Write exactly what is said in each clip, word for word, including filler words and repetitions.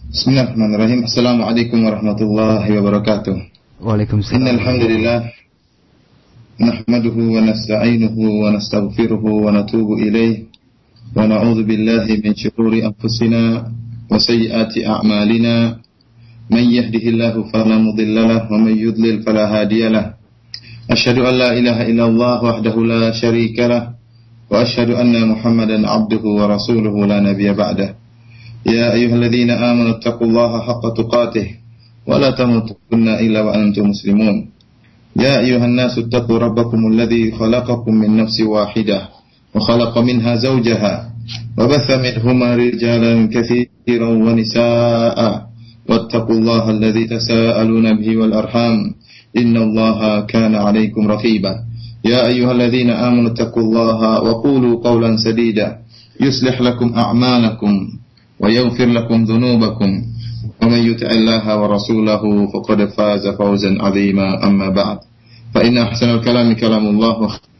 Bismillahirrahmanirrahim. Assalamualaikum warahmatullahi wabarakatuh. Waalaikumsalam. Innal hamdalillah nahmaduhu wa nasta'inuhu wa nastaghfiruhu wa natubu ilayh wa na'udzu billahi min shururi anfusina wa sayyiati a'malina. Man yahdihillahu fala mudilla lahu wa man yudlil fala hadiya lahu. Asyhadu an la ilaha illallah wahdahu la syarika lahu wa asyhadu anna Muhammadan 'abduhu wa rasuluhu la nabiyya ba'dahu. يا أيها الذين آمنوا اتقوا الله حق تقاته ولا تموتن إلا وأنتم مسلمون يا أيها الناس اتقوا ربكم الذي خلقكم من نفس واحدة وخلق منها زوجها وبث منهما رجالا كثيرا ونساء واتقوا الله الذي تساءلون به والأرحام إن الله كان عليكم رقيبا يا أيها الذين آمنوا اتقوا الله وقولوا قولا سديدا يصلح لكم أعمالكم ويغفر لكم ذنوبكم ومن يطع الله ورسوله فقد فاز فوزا عظيما أما بعد فإن أحسن الكلام كلام الله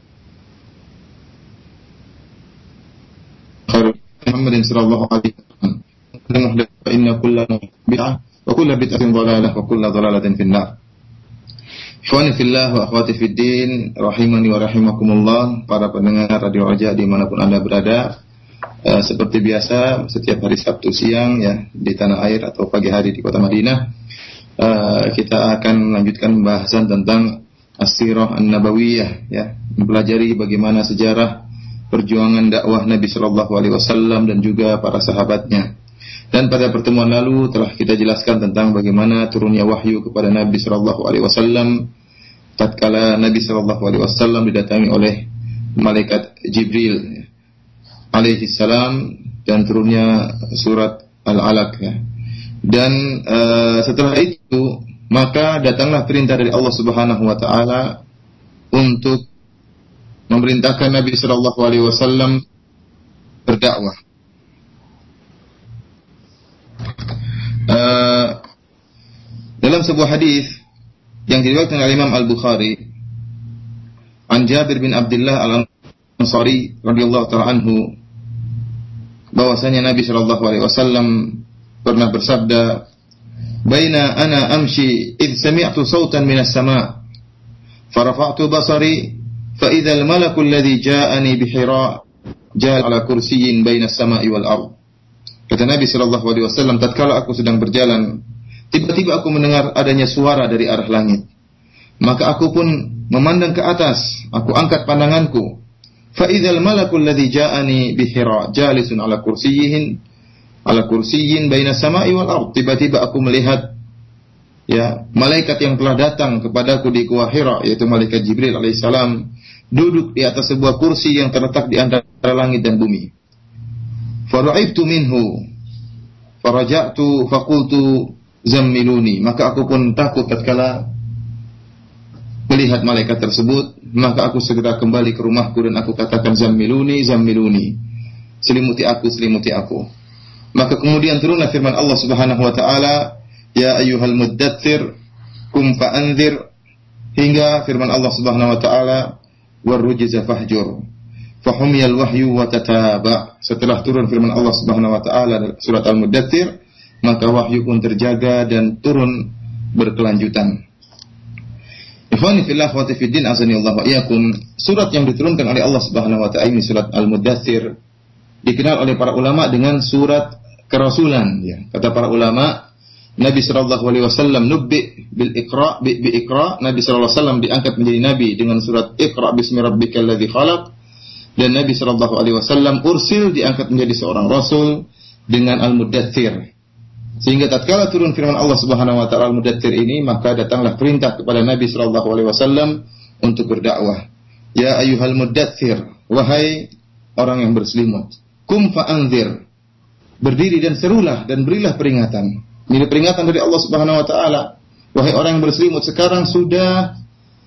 خير محمد صلى الله عليه وسلم فإن كل بدعة وكل بدعة ضلالة وكل ضلالة في النار. Ikhwani fillah wa akhwati fid din rahimani wa rahimakumullah, para pendengar Radio Raja dimanapun Anda berada. Uh, seperti biasa setiap hari Sabtu siang ya di tanah air atau pagi hari di kota Madinah, uh, kita akan melanjutkan pembahasan tentang As-Sirah An-Nabawiyah ya, mempelajari bagaimana sejarah perjuangan dakwah Nabi sallallahu alaihi wasallam dan juga para sahabatnya. Dan pada pertemuan lalu telah kita jelaskan tentang bagaimana turunnya wahyu kepada Nabi sallallahu alaihi wasallam tatkala Nabi sallallahu alaihi wasallam didatangi oleh malaikat Jibril alaihi salam dan turunnya surat Al-Alaq ya. Dan uh, setelah itu maka datanglah perintah dari Allah Subhanahu wa taala untuk memerintahkan Nabi sallallahu alaihi wasallam berdakwah. Uh, dalam sebuah hadis yang diriwayatkan oleh Imam Al-Bukhari an Jabir bin Abdullah Al-Ansari radhiyallahu ta'ala anhu, bahwasanya Nabi sallallahu alaihi wasallam pernah bersabda, "Baina ana amshi id sami'tu sautan minas sama' farafa'tu basari fa idzal malaku alladhi ja'ani bi Hira ja'al ala kursiyyin bainas sama'i wal ardh." Kata Nabi sallallahu alaihi wasallam, tatkala aku sedang berjalan, tiba-tiba aku mendengar adanya suara dari arah langit. Maka aku pun memandang ke atas, aku angkat pandanganku. Fa idzal malakul ladzi ja'ani bi Hira jalisun ala kursiyyin ala kursiyyin baina sama'i wal ardh. Tiba-tiba aku melihat ya malaikat yang telah datang kepadaku di Gua Hira, yaitu malaikat Jibril alaihissalam, duduk di atas sebuah kursi yang terletak di antara langit dan bumi. Fara'ibtu minhu faraja'tu faqultu zammiluni. Maka aku pun takut tatkala melihat malaikat tersebut, maka aku segera kembali ke rumahku dan aku katakan zammiluni zammiluni, selimuti aku selimuti aku. Maka kemudian turunlah firman Allah Subhanahu wa taala, ya ayyuhal muddatsir kum fa'anzir, hingga firman Allah Subhanahu wa taala warrujza fahjur fahumiyal wahyu wa tataba. Setelah turun firman Allah Subhanahu wa taala surat Al-Muddatsir, maka wahyu pun terjaga dan turun berkelanjutan. Ikhwani fillah wa tifiddin azanillahu wa iyyakum. Surat yang diturunkan oleh Allah Subhanahu wa taala ini surat Al-Muddatsir dikenal oleh para ulama dengan surat kerasulan ya. Kata para ulama, Nabi sallallahu alaihi wasallam nubbi bil iqra bi, bi iqra. Nabi sallallahu alaihi wasallam diangkat menjadi nabi dengan surat Iqra bismi rabbikal ladzi khalaq, dan Nabi sallallahu alaihi wasallam ursil diangkat menjadi seorang rasul dengan Al-Muddatsir. Sehingga tatkala turun firman Allah Subhanahu wa taala Al-Muddatsir ini, maka datanglah perintah kepada Nabi sallallahu alaihi wasallam untuk berdakwah. Ya ayyuhal muddatsir, wahai orang yang berselimut, kum fa'anzir, berdiri dan serulah dan berilah peringatan. Ini peringatan dari Allah Subhanahu wa taala. Wahai orang yang berselimut, sekarang sudah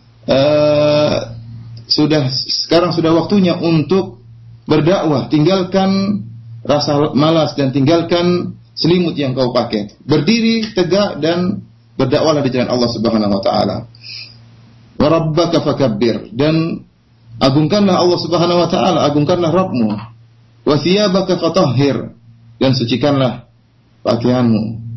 uh, sudah sekarang sudah waktunya untuk berdakwah. Tinggalkan rasa malas dan tinggalkan selimut yang kau pakai. Berdiri tegak dan berdakwahlah di jalan Allah Subhanahu wa taala. Wa rabbaka fakabbir, dan agungkanlah Allah Subhanahu wa taala, agungkanlah Rabbmu. Wa thiyabaka fatahhir, dan sucikanlah pakaianmu.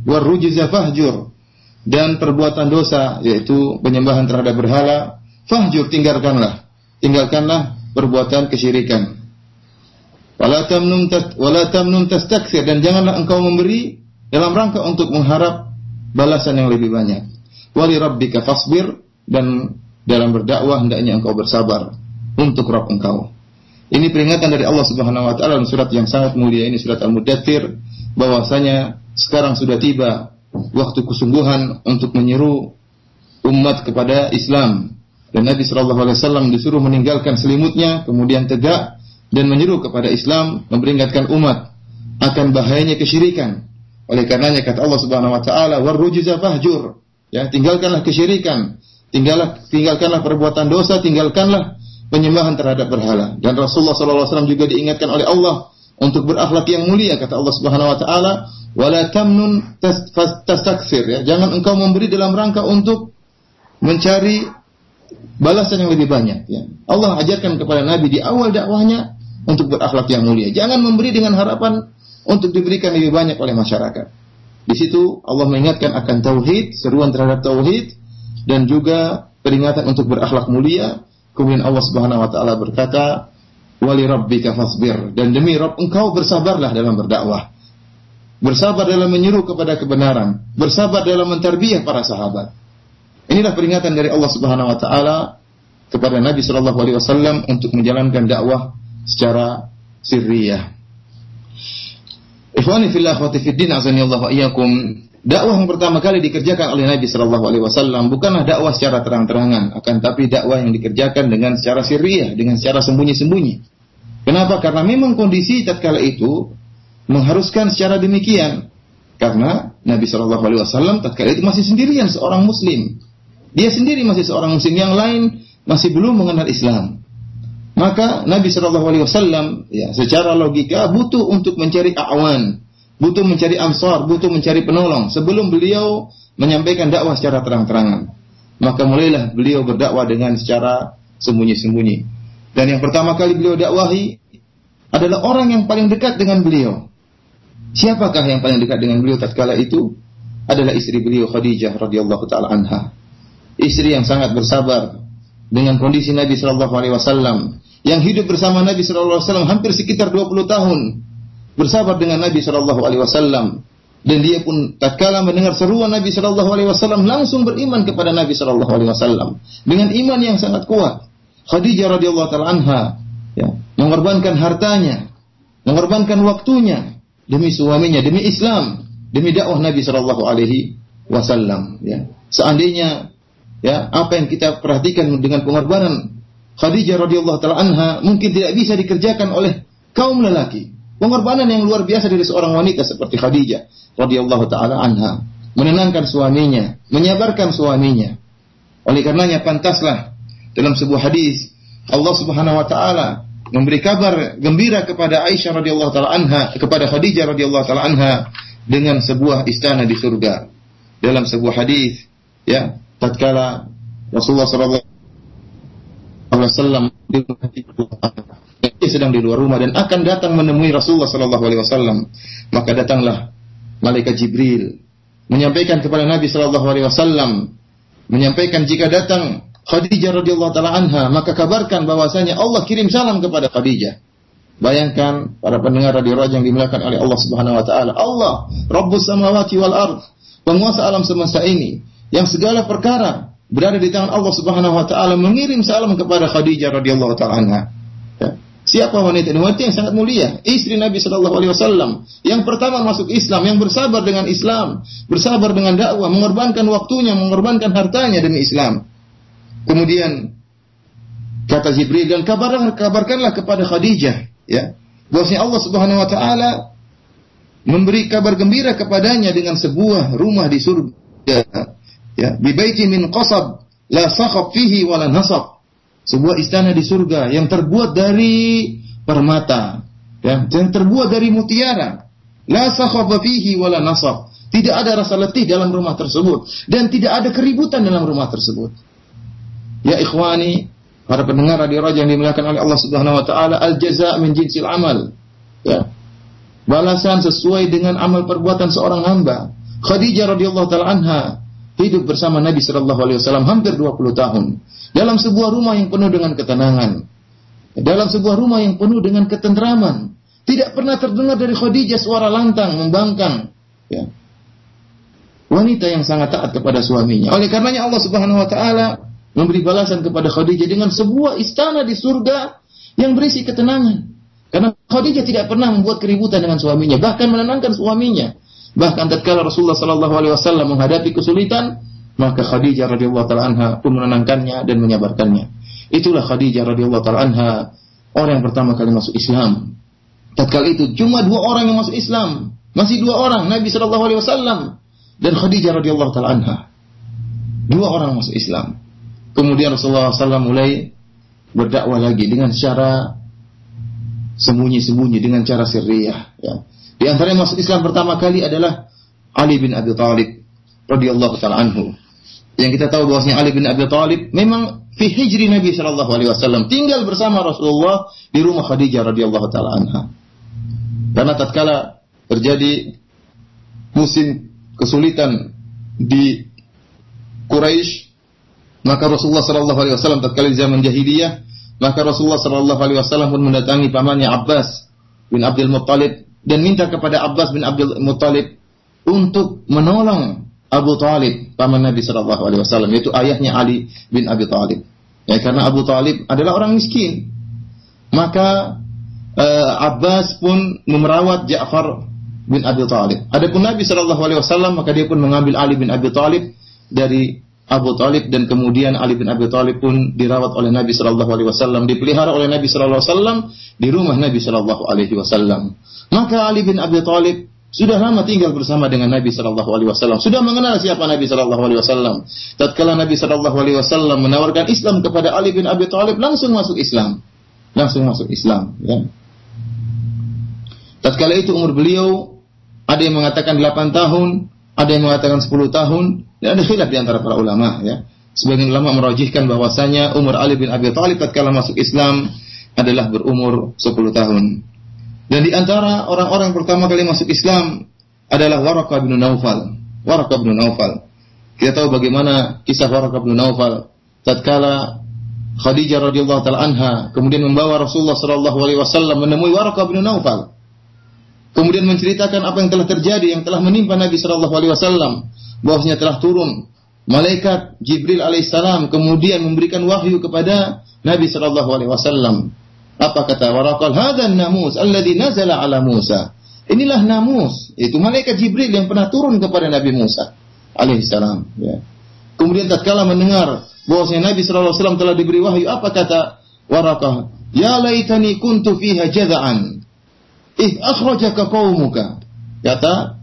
warrujza fahjur, dan perbuatan dosa yaitu penyembahan terhadap berhala, fahjur, tinggalkanlah. Tinggalkanlah perbuatan kesyirikan. Wala tamnun tas wala tamnun tastakthir, dan janganlah engkau memberi dalam rangka untuk mengharap balasan yang lebih banyak. Wali rabbika fasbir, dan dalam berdakwah hendaknya engkau bersabar untuk Rabb engkau. Ini peringatan dari Allah Subhanahu wa taala dalam surat yang sangat mulia ini, surat Al-Mudaththir, bahwasanya sekarang sudah tiba waktu kesungguhan untuk menyeru umat kepada Islam. Dan Nabi sallallahu alaihi wasallam disuruh meninggalkan selimutnya, kemudian tegak dan menyeru kepada Islam, memperingatkan umat akan bahayanya kesyirikan. Oleh karenanya kata Allah Subhanahu wa taala, warrujza fahjur, ya, tinggalkanlah kesyirikan, tinggalkanlah tinggalkanlah perbuatan dosa, tinggalkanlah penyembahan terhadap berhala. Dan Rasulullah sallallahu alaihi wasallam juga diingatkan oleh Allah untuk berakhlak yang mulia. Kata Allah Subhanahu wa taala, wala tamnun tastakthir, ya, jangan engkau memberi dalam rangka untuk mencari balasan yang lebih banyak, ya. Allah ajarkan kepada Nabi di awal dakwahnya untuk berakhlak yang mulia. Jangan memberi dengan harapan untuk diberikan lebih banyak oleh masyarakat. Di situ Allah mengingatkan akan tauhid, seruan terhadap tauhid, dan juga peringatan untuk berakhlak mulia. Kemudian Allah Subhanahu wa taala berkata, wali rabbika fasbir, dan demi Rabb engkau bersabarlah dalam berdakwah. Bersabar dalam menyeru kepada kebenaran, bersabar dalam mentarbiyah para sahabat. Inilah peringatan dari Allah Subhanahu wa taala kepada Nabi sallallahu alaihi wasallam untuk menjalankan dakwah secara sirriyah. Ikhwani fillah akhwati fiddin, azanillahu wa iyyakum. Dakwah yang pertama kali dikerjakan oleh Nabi sallallahu alaihi wasallam bukanlah dakwah secara terang-terangan, akan tapi dakwah yang dikerjakan dengan secara sirriyah, dengan secara sembunyi-sembunyi. Kenapa? Karena memang kondisi tatkala itu mengharuskan secara demikian. Karena Nabi sallallahu alaihi wasallam tatkala itu masih sendirian seorang muslim. Dia sendiri masih seorang muslim, yang lain masih belum mengenal Islam. Maka Nabi sallallahu alaihi wasallam, ya, secara logika butuh untuk mencari a'wan, butuh mencari ansar, butuh mencari penolong sebelum beliau menyampaikan dakwah secara terang-terangan. Maka mulailah beliau berdakwah dengan secara sembunyi-sembunyi. Dan yang pertama kali beliau dakwahi adalah orang yang paling dekat dengan beliau. Siapakah yang paling dekat dengan beliau tatkala itu? Adalah istri beliau Khadijah radhiyallahu taala anha. Istri yang sangat bersabar dengan kondisi Nabi sallallahu alaihi wasallam, yang hidup bersama Nabi sallallahu alaihi wasallam hampir sekitar dua puluh tahun. Bersabar dengan Nabi sallallahu alaihi wasallam, dan dia pun tatkala mendengar seruan Nabi sallallahu alaihi wasallam langsung beriman kepada Nabi sallallahu alaihi wasallam dengan iman yang sangat kuat. Khadijah radhiyallahu taala anha, ya, mengorbankan hartanya, mengorbankan waktunya demi suaminya, demi Islam, demi dakwah Nabi sallallahu alaihi wasallam, ya. Seandainya, ya, apa yang kita perhatikan dengan pengorbanan Khadijah radhiyallahu taala anha mungkin tidak bisa dikerjakan oleh kaum lelaki. Pengorbanan yang luar biasa dari seorang wanita seperti Khadijah radhiyallahu taala anha, menenangkan suaminya, menyabarkan suaminya. Oleh karenanya pantaslah dalam sebuah hadis Allah Subhanahu wa taala memberi kabar gembira kepada Aisyah radhiyallahu taala anha, kepada Khadijah radhiyallahu taala anha dengan sebuah istana di surga. Dalam sebuah hadis, ya, tatkala Rasulullah sallallahu alaihi wasallam dia sedang di luar rumah dan akan datang menemui Rasulullah sallallahu alaihi wasallam, maka datanglah malaikat Jibril menyampaikan kepada Nabi sallallahu alaihi wasallam, menyampaikan jika datang Khadijah radhiyallahu taala anha, maka kabarkan bahwasanya Allah kirim salam kepada Khadijah. Bayangkan para pendengar radio Raja yang dimuliakan oleh Allah Subhanahu wa taala, Allah Rabbus samawati wal ardh, penguasa alam semesta ini, yang segala perkara berada di tangan Allah Subhanahu wa taala, mengirim salam kepada Khadijah radhiyallahu taala anha. Ya. Siapa wanita ini? Wanita yang sangat mulia, istri Nabi sallallahu alaihi wasallam, yang pertama masuk Islam, yang bersabar dengan Islam, bersabar dengan dakwah, mengorbankan waktunya, mengorbankan hartanya demi Islam. Kemudian kata Jibril, dan kabarkan, kabarkanlah kepada Khadijah, ya, bahwasanya Allah Subhanahu wa taala memberi kabar gembira kepadanya dengan sebuah rumah di surga, ya, bi baitin min qasab la sakhab fihi wala nasab. Sebuah istana di surga yang terbuat dari permata, ya, yang terbuat dari mutiara. La sakhab fihi wala nasab. Tidak ada rasa letih dalam rumah tersebut dan tidak ada keributan dalam rumah tersebut. Ya ikhwani, para pendengar radio Raja yang dimuliakan oleh Allah Subhanahu wa taala, al jazaa min jinsil amal. Ya. Balasan sesuai dengan amal perbuatan seorang hamba. Khadijah radhiyallahu taala anha hidup bersama Nabi sallallahu alaihi wasallam hampir dua puluh tahun dalam sebuah rumah yang penuh dengan ketenangan, dalam sebuah rumah yang penuh dengan ketentraman. Tidak pernah terdengar dari Khadijah suara lantang, membangkang. Ya. Wanita yang sangat taat kepada suaminya. Oleh karenanya Allah Subhanahu wa taala memberi balasan kepada Khadijah dengan sebuah istana di surga yang berisi ketenangan. Karena Khadijah tidak pernah membuat keributan dengan suaminya, bahkan menenangkan suaminya. Bahkan tatkala Rasulullah sallallahu alaihi wasallam menghadapi kesulitan, maka Khadijah radhiyallahu taala anha pun menenangkannya dan menyabarkannya. Itulah Khadijah radhiyallahu taala anha, orang yang pertama kali masuk Islam. Tatkala itu cuma dua orang yang masuk Islam, masih dua orang, Nabi sallallahu alaihi wasallam dan Khadijah radhiyallahu taala anha. Dua orang masuk Islam. Kemudian Rasulullah sallallahu alaihi wasallam mulai berdakwah lagi dengan cara sembunyi-sembunyi, dengan cara sirriyah. Ya. Di antara yang masuk Islam pertama kali adalah Ali bin Abi Thalib radhiyallahu taala anhu. Yang kita tahu bahwasanya Ali bin Abi Thalib memang fi hijri Nabi sallallahu alaihi wasallam, tinggal bersama Rasulullah di rumah Khadijah radhiyallahu taala anha. Karena tatkala terjadi musim kesulitan di Quraisy, maka Rasulullah sallallahu alaihi wasallam tatkala di zaman jahiliyah, maka Rasulullah sallallahu alaihi wasallam pun mendatangi pamannya Abbas bin Abdul Muttalib dan minta kepada Abbas bin Abdul Muttalib untuk menolong Abu Talib, paman Nabi sallallahu alaihi wasallam, yaitu ayahnya Ali bin Abi Thalib. Ya, karena Abu Talib adalah orang miskin. Maka uh, Abbas pun memerawat Ja'far bin Abi Thalib. Adapun Nabi sallallahu alaihi wasallam, maka dia pun mengambil Ali bin Abi Thalib dari Abu Talib, dan kemudian Ali bin Abi Thalib pun dirawat oleh Nabi sallallahu alaihi wasallam, dipelihara oleh Nabi sallallahu alaihi wasallam di rumah Nabi sallallahu alaihi wasallam. Maka Ali bin Abi Thalib sudah lama tinggal bersama dengan Nabi sallallahu alaihi wasallam, sudah mengenal siapa Nabi sallallahu alaihi wasallam. Tatkala Nabi sallallahu alaihi wasallam menawarkan Islam kepada Ali bin Abi Thalib, langsung masuk Islam. Langsung masuk Islam, ya. Tatkala itu umur beliau ada yang mengatakan delapan tahun, ada yang mengatakan sepuluh tahun, dan ada khilaf di antara para ulama, ya. Sebagian ulama merajihkan bahwasanya umur Ali bin Abi Thalib tatkala masuk Islam adalah berumur sepuluh tahun. Dan di antara orang-orang yang pertama kali masuk Islam adalah Waraqah bin Naufal. Waraqah bin Naufal. Kita tahu bagaimana kisah Waraqah bin Naufal tatkala Khadijah radhiyallahu taala anha kemudian membawa Rasulullah sallallahu alaihi wasallam menemui Waraqah bin Naufal. Kemudian menceritakan apa yang telah terjadi, yang telah menimpa Nabi sallallahu alaihi wasallam, bahwasanya telah turun malaikat Jibril alaihissalam kemudian memberikan wahyu kepada Nabi sallallahu alaihi wasallam. Apa kata Waraqah? Hadzal namus alladzi nazala ala Musa. Inilah namus, itu malaikat Jibril yang pernah turun kepada Nabi Musa alaihissalam, ya. Kemudian tatkala mendengar bahwasanya Nabi sallallahu alaihi wasallam telah diberi wahyu, apa kata Waraqah? Ya laitani kuntu fiha jaza'an ih akhrajaka qaumuka. Kata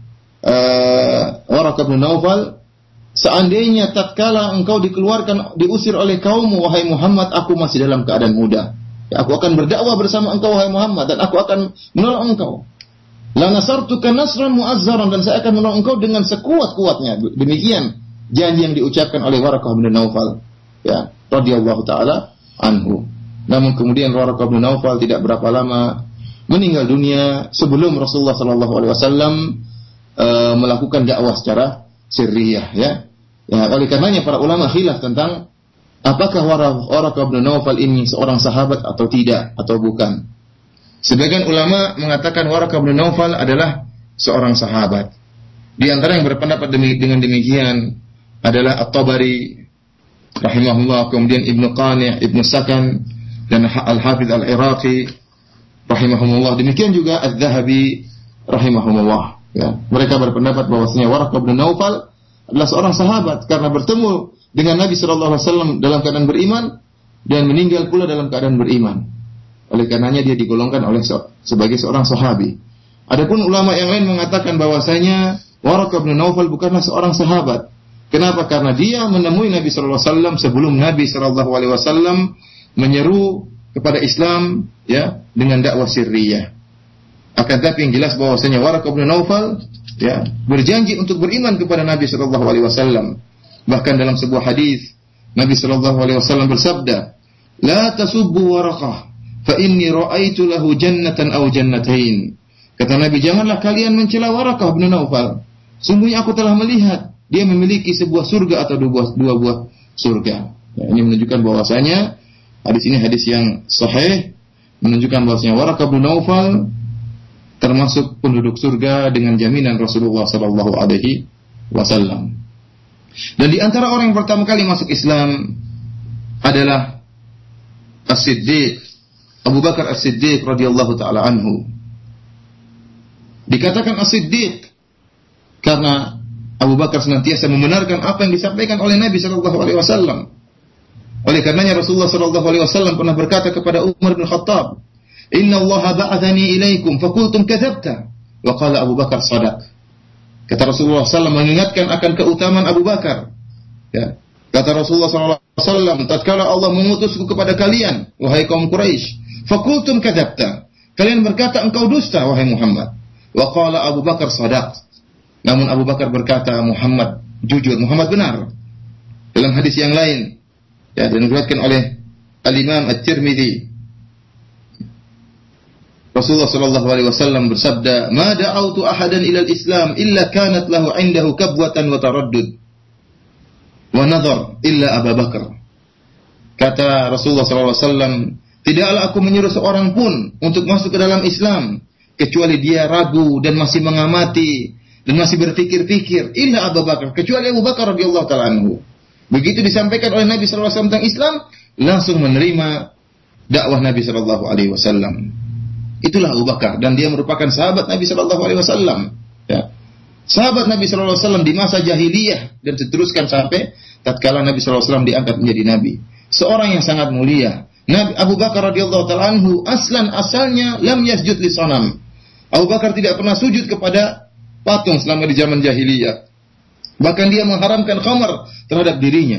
uh, Waraqah bin Naufal, seandainya tatkala engkau dikeluarkan, diusir oleh kaummu wahai Muhammad, aku masih dalam keadaan muda. Ya, aku akan berdakwah bersama engkau wahai Muhammad, dan aku akan menolong engkau. La nasartuka nasran mu'azzaran, dan saya akan menolong engkau dengan sekuat-kuatnya. Demikian janji yang diucapkan oleh Waraqah bin Naufal, ya, radhiyallahu taala anhu. Namun kemudian Waraqah bin Naufal tidak berapa lama meninggal dunia sebelum Rasulullah sallallahu alaihi wasallam uh, melakukan dakwah secara sirriyah, ya. Ya, oleh karenanya para ulama khilaf tentang apakah Waraqah bin Naufal ini seorang sahabat atau tidak, atau bukan. Sebagian ulama mengatakan Waraqah bin Naufal adalah seorang sahabat. Di antara yang berpendapat dengan demikian adalah At-Tabari rahimahullah, kemudian Ibnu Qani', Ibnu Sakan, dan Al-Hafidz Al-Iraqi rahimahumullah. Demikian juga Az-Zahabi rahimahumullah, ya. Mereka berpendapat bahwasanya Waraqah bin Naufal adalah seorang sahabat karena bertemu dengan Nabi sallallahu alaihi wasallam dalam keadaan beriman dan meninggal pula dalam keadaan beriman. Oleh karenanya dia digolongkan oleh sebagai seorang sahabi. Adapun ulama yang lain mengatakan bahwasanya Waraqah bin Naufal bukanlah seorang sahabat. Kenapa? Karena dia menemui Nabi sallallahu alaihi wasallam sebelum Nabi sallallahu alaihi wasallam menyeru kepada Islam, ya, dengan dakwah sirriyah. Akan tetapi yang jelas bahwasanya Waraqah bin Naufal, ya, berjanji untuk beriman kepada Nabi sallallahu alaihi wasallam. Bahkan dalam sebuah hadis Nabi sallallahu alaihi wasallam bersabda, "La tasubbu Waraqah, fa inni ra'aitu lahu jannatan aw jannatain." Kata Nabi, janganlah kalian mencela Waraqah bin Naufal. Sungguhnya aku telah melihat dia memiliki sebuah surga atau dua buah, dua buah surga. Ya, ini menunjukkan bahwasanya hadis ini hadis yang sahih, menunjukkan bahwasanya Waraqah bin Naufal termasuk penduduk surga dengan jaminan Rasulullah sallallahu alaihi wasallam. Dan di antara orang yang pertama kali masuk Islam adalah As-Siddiq, Abu Bakar As-Siddiq radhiyallahu taala anhu. Dikatakan As-Siddiq karena Abu Bakar senantiasa membenarkan apa yang disampaikan oleh Nabi sallallahu alaihi wasallam. Oleh karenanya Rasulullah sallallahu alaihi wasallam pernah berkata kepada Umar bin Khattab, "Inna Allah ba'athani ilaikum faqultum kadzabta." Wa qala Abu Bakar sadaq. Kata Rasulullah sallallahu alaihi wasallam mengingatkan akan keutamaan Abu Bakar. Ya. Kata Rasulullah sallallahu alaihi wasallam, tatkala Allah mengutusku kepada kalian, wahai kaum Quraisy, faqultum kadzabta. Kalian berkata engkau dusta wahai Muhammad. Wa qala Abu Bakar sadaq. Namun Abu Bakar berkata Muhammad jujur, Muhammad benar. Dalam hadis yang lain, ya, dan diriwayatkan oleh Al-Imam At-Tirmidzi, Rasulullah sallallahu alaihi wasallam bersabda, "Ma da'autu ahadan ila al-Islam illa kanat lahu 'indahu kabwatan wa taraddud wa nadhar illa Abu Bakar." Kata Rasulullah sallallahu alaihi wasallam, tidaklah aku menyuruh seorang pun untuk masuk ke dalam Islam kecuali dia ragu dan masih mengamati dan masih berpikir-pikir, illa Abu Bakar, kecuali Abu Bakar radhiyallahu ta'ala anhu. Begitu disampaikan oleh Nabi sallallahu alaihi wasallam tentang Islam, langsung menerima dakwah Nabi sallallahu alaihi wasallam. Itulah Abu Bakar, dan dia merupakan sahabat Nabi sallallahu alaihi wasallam. Ya. Sahabat Nabi sallallahu alaihi wasallam di masa jahiliyah dan diteruskan sampai tatkala Nabi sallallahu alaihi wasallam diangkat menjadi nabi. Seorang yang sangat mulia. Nabi Abu Bakar radhiyallahu ta'ala anhu aslan asalnya lam yasjud li sanam. Abu Bakar tidak pernah sujud kepada patung selama di zaman jahiliyah. Bahkan dia mengharamkan khamar terhadap dirinya.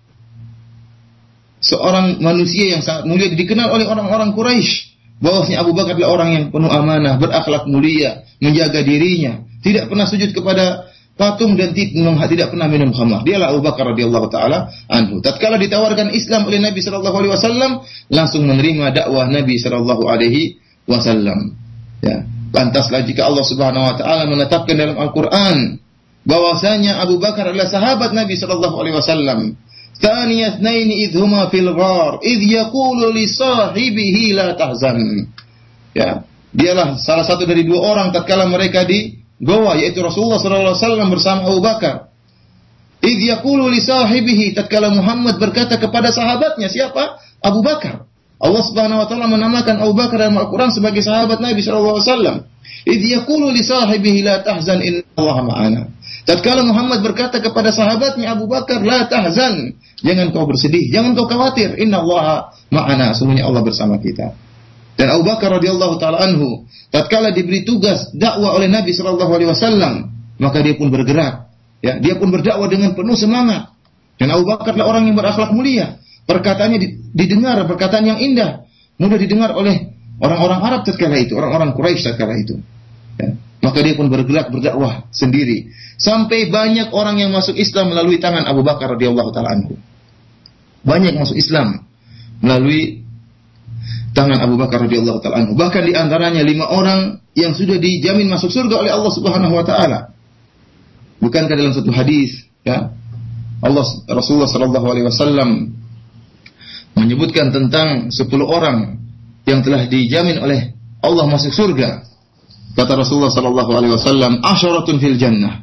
Seorang manusia yang sangat mulia dikenal oleh orang-orang Quraisy bahwasanya Abu Bakar adalah orang yang penuh amanah, berakhlak mulia, menjaga dirinya, tidak pernah sujud kepada patung dan tidak pernah minum khamar. Dialah Abu Bakar radhiyallahu taala anhu. Tatkala ditawarkan Islam oleh Nabi sallallahu alaihi wasallam, langsung menerima dakwah Nabi sallallahu alaihi wasallam. Ya, pantaslah jika Allah Subhanahu wa taala menetapkan dalam Al-Qur'an bahwasanya Abu Bakar adalah sahabat Nabi sallallahu alaihi wasallam. Tsaniyat naini idhuma fil ghar idh yaqulu li sahibihi la tahzan. Ya, dialah salah satu dari dua orang tatkala mereka di goa, yaitu Rasulullah sallallahu alaihi wasallam bersama Abu Bakar. Idh yaqulu li sahibihi, tatkala Muhammad berkata kepada sahabatnya, siapa? Abu Bakar. Allah Subhanahu wa taala menamakan Abu Bakar dalam Al-Qur'an sebagai sahabat Nabi sallallahu alaihi wasallam. Idh yaqulu li sahibihi la tahzan innallaha ma'ana. Tatkala Muhammad berkata kepada sahabatnya Abu Bakar, la tahzan, jangan kau bersedih, jangan kau khawatir, innallaha ma'ana, sesungguhnya Allah bersama kita. Dan Abu Bakar radhiyallahu taala anhu tatkala diberi tugas dakwah oleh Nabi sallallahu alaihi wasallam, maka dia pun bergerak, ya, dia pun berdakwah dengan penuh semangat. Dan Abu Bakar adalah orang yang berakhlak mulia, perkataannya didengar, perkataan yang indah, mudah didengar oleh orang-orang Arab tatkala itu, orang-orang Quraisy tatkala itu. Ya. Maka dia pun bergerak berdakwah sendiri, sampai banyak orang yang masuk Islam melalui tangan Abu Bakar radhiyallahu taala anhu. Banyak masuk Islam melalui tangan Abu Bakar radhiyallahu taala anhu. Bahkan di antaranya lima orang yang sudah dijamin masuk surga oleh Allah Subhanahu wa taala. Bukankah dalam satu hadis, ya, Allah Rasulullah sallallahu alaihi wasallam menyebutkan tentang sepuluh orang yang telah dijamin oleh Allah masuk surga. Kata Rasulullah sallallahu alaihi wasallam, asyaratun fil jannah.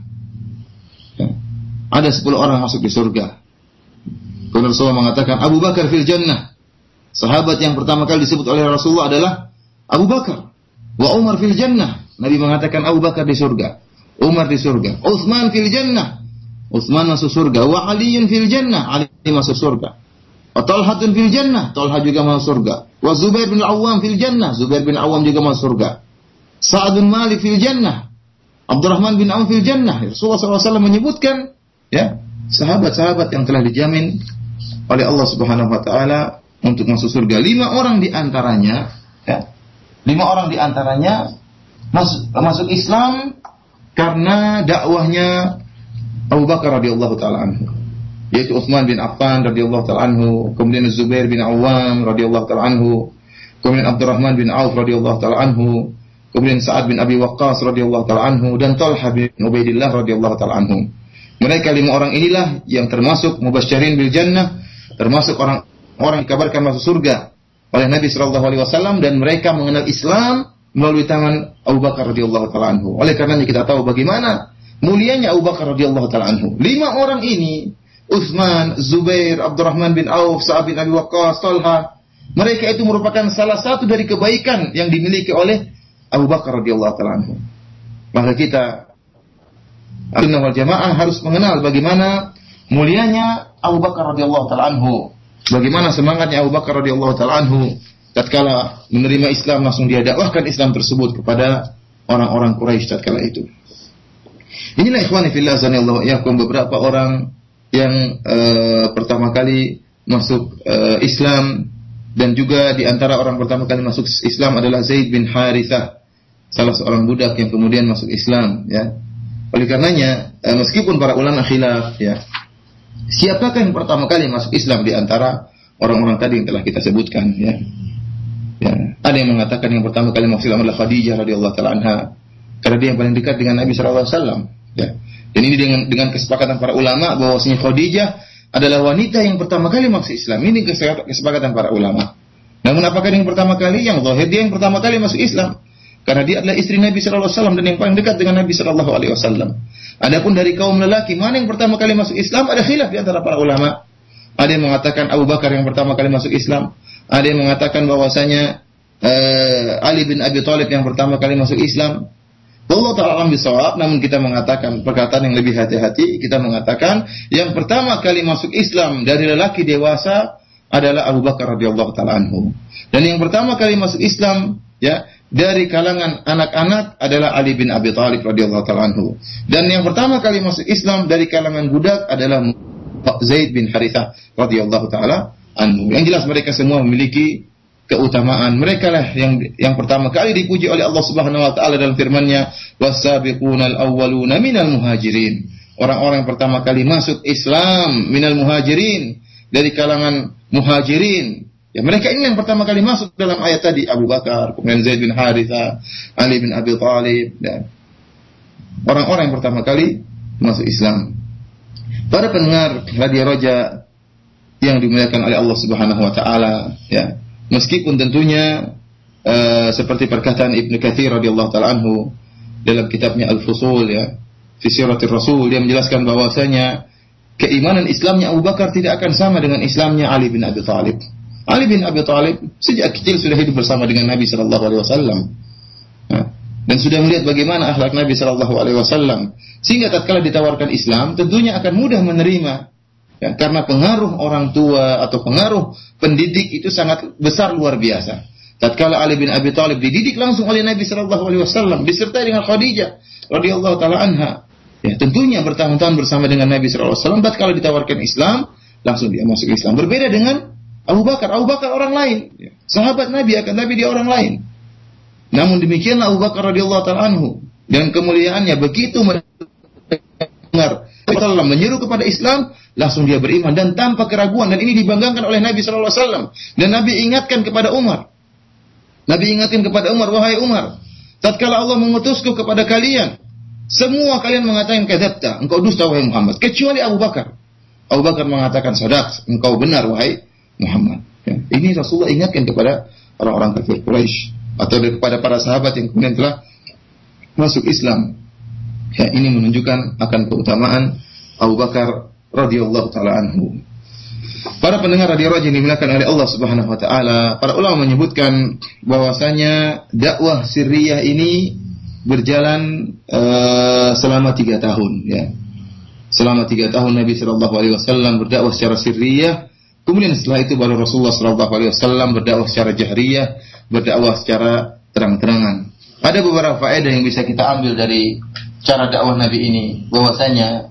Ya. Ada sepuluh orang masuk di surga. Kemudian Rasulullah mengatakan Abu Bakar fil jannah. Sahabat yang pertama kali disebut oleh Rasulullah adalah Abu Bakar. Wa Umar fil jannah. Nabi mengatakan Abu Bakar di surga, Umar di surga. Utsman fil jannah. Utsman masuk surga. Wa Aliun fil jannah. Ali masuk surga. Wa Talhatun fil jannah. Talha juga masuk surga. Wa Zubair bin Awwam fil jannah. Zubair bin Awwam juga masuk surga. Sa'ad bin Malik fil jannah. Abdurrahman bin Auf fil jannah. Rasulullah sallallahu alaihi wasallam menyebutkan, ya, sahabat-sahabat yang telah dijamin oleh Allah Subhanahu wa taala untuk masuk surga. Lima orang di antaranya, ya, lima orang di antaranya masuk, masuk Islam karena dakwahnya Abu Bakar radhiyallahu taala anhu, yaitu Utsman bin Affan radhiyallahu taala anhu, kemudian Zubair bin Awwam radhiyallahu taala anhu, kemudian Abdurrahman bin Auf radhiyallahu taala anhu, kemudian Sa'ad bin Abi Waqqas radhiyallahu taala anhu, dan Talha bin Ubaidillah radhiyallahu taala anhu. Mereka lima orang inilah yang termasuk mubasysyirin bil jannah, termasuk orang-orang yang dikabarkan masuk surga oleh Nabi sallallahu alaihi wasallam, dan mereka mengenal Islam melalui tangan Abu Bakar radhiyallahu taala anhu. Oleh karenanya kita tahu bagaimana mulianya Abu Bakar radhiyallahu taala anhu. Lima orang ini, Utsman, Zubair, Abdurrahman bin Auf, Sa'ad bin Abi Waqqas, Talha, mereka itu merupakan salah satu dari kebaikan yang dimiliki oleh Abu Bakar radhiyallahu taala anhu. Maka kita Ahlussunnah wal Jamaah harus mengenal bagaimana mulianya Abu Bakar radhiyallahu taala anhu. Bagaimana semangatnya Abu Bakar radhiyallahu taala anhu tatkala menerima Islam, langsung dia dakwahkan Islam tersebut kepada orang-orang Quraisy tatkala itu. Inilah ikhwani fillah sanallahu yakum beberapa orang yang uh, pertama kali masuk uh, Islam, dan juga di antara orang pertama kali masuk Islam adalah Zaid bin Harithah, salah seorang budak yang kemudian masuk Islam, ya. Oleh karenanya uh, meskipun para ulama khilaf, ya, siapakah yang pertama kali masuk Islam di antara orang-orang tadi yang telah kita sebutkan, ya. Ya, ada yang mengatakan yang pertama kali masuk Islam adalah Khadijah radhiyallahu taala anha, karena dia yang paling dekat dengan Nabi sallallahu alaihi wasallam, ya. Dan ini dengan dengan kesepakatan para ulama bahwasanya Khadijah adalah wanita yang pertama kali masuk Islam. Ini kesepakatan para ulama. Namun apakah yang pertama kali? Yang zahir dia yang pertama kali masuk Islam, karena dia adalah istri Nabi sallallahu alaihi wasallam dan yang paling dekat dengan Nabi sallallahu alaihi wasallam. Adapun dari kaum lelaki, mana yang pertama kali masuk Islam? Ada khilaf di antara para ulama. Ada yang mengatakan Abu Bakar yang pertama kali masuk Islam. Ada yang mengatakan bahwasanya uh, Ali bin Abi Thalib yang pertama kali masuk Islam. Allah Ta'ala bisawab, namun kita mengatakan perkataan yang lebih hati-hati, kita mengatakan yang pertama kali masuk Islam dari lelaki dewasa adalah Abu Bakar radhiyallahu ta'ala anhu. Dan yang pertama kali masuk Islam, ya, dari kalangan anak-anak adalah Ali bin Abi Thalib radhiyallahu ta'ala anhu. Dan yang pertama kali masuk Islam dari kalangan budak adalah Zaid bin Harithah radhiyallahu ta'ala anhu. Yang jelas mereka semua memiliki keutamaan. Mereka lah yang yang pertama kali dipuji oleh Allah Subhanahu wa taala dalam firman-Nya, was-sabiqunal awwaluna minal muhajirin. Orang-orang yang pertama kali masuk Islam minal muhajirin, dari kalangan muhajirin. Ya, mereka ini yang pertama kali masuk dalam ayat tadi, Abu Bakar, kemudian Zaid bin Harithah, Ali bin Abi Thalib, ya. Orang-orang yang pertama kali masuk Islam. Para pendengar Radio Roja yang dimuliakan oleh Allah Subhanahu wa taala, ya. Meskipun tentunya uh, seperti perkataan Ibnu Katsir radhiyallahu taala anhu dalam kitabnya Al-Fusul, ya, fi Siratir Rasul, dia menjelaskan bahwasanya keimanan Islamnya Abu Bakar tidak akan sama dengan Islamnya Ali bin Abi Thalib. Ali bin Abi Thalib sejak kecil sudah hidup bersama dengan Nabi sallallahu alaihi wasallam. Dan sudah melihat bagaimana akhlak Nabi sallallahu alaihi wasallam, sehingga tatkala ditawarkan Islam tentunya akan mudah menerima. Ya, karena pengaruh orang tua atau pengaruh pendidik itu sangat besar, luar biasa. Tatkala Ali bin Abi Thalib dididik langsung oleh Nabi sallallahu alaihi wasallam disertai dengan Khadijah radhiyallahu taala anha. Ya, tentunya bertahun-tahun bersama dengan Nabi sallallahu alaihi wasallam, tatkala ditawarkan Islam langsung dia masuk Islam. Berbeda dengan Abu Bakar. Abu Bakar orang lain, ya, sahabat Nabi, akan tapi dia orang lain. Namun demikianlah Abu Bakar radhiyallahu taala anhu, dan kemuliaannya begitu mendengar Allah menyeru kepada Islam, langsung dia beriman dan tanpa keraguan, dan ini dibanggakan oleh Nabi sallallahu alaihi wasallam. Dan Nabi ingatkan kepada Umar. Nabi ingatkan kepada Umar, wahai Umar, tatkala Allah mengutusku kepada kalian, semua kalian mengatakan kadzabta, engkau dusta wahai Muhammad, kecuali Abu Bakar. Abu Bakar mengatakan sadaq, engkau benar wahai Muhammad. Ya, ini Rasulullah ingatkan kepada orang-orang kafir Quraisy atau kepada para sahabat yang kemudian telah masuk Islam. Ya, ini menunjukkan akan keutamaan Abu Bakar radhiyallahu taala anhu. Para pendengar Radio Raja yang dimuliakan oleh Allah Subhanahu wa taala, para ulama menyebutkan bahwasanya dakwah sirriyah ini berjalan uh, selama tiga tahun, ya. Selama tiga tahun Nabi sallallahu alaihi wasallam berdakwah secara sirriyah. Kemudian setelah itu baru Rasulullah sallallahu alaihi wasallam berdakwah secara jahriyah, berdakwah secara terang-terangan. Ada beberapa faedah yang bisa kita ambil dari cara dakwah Nabi ini, bahwasanya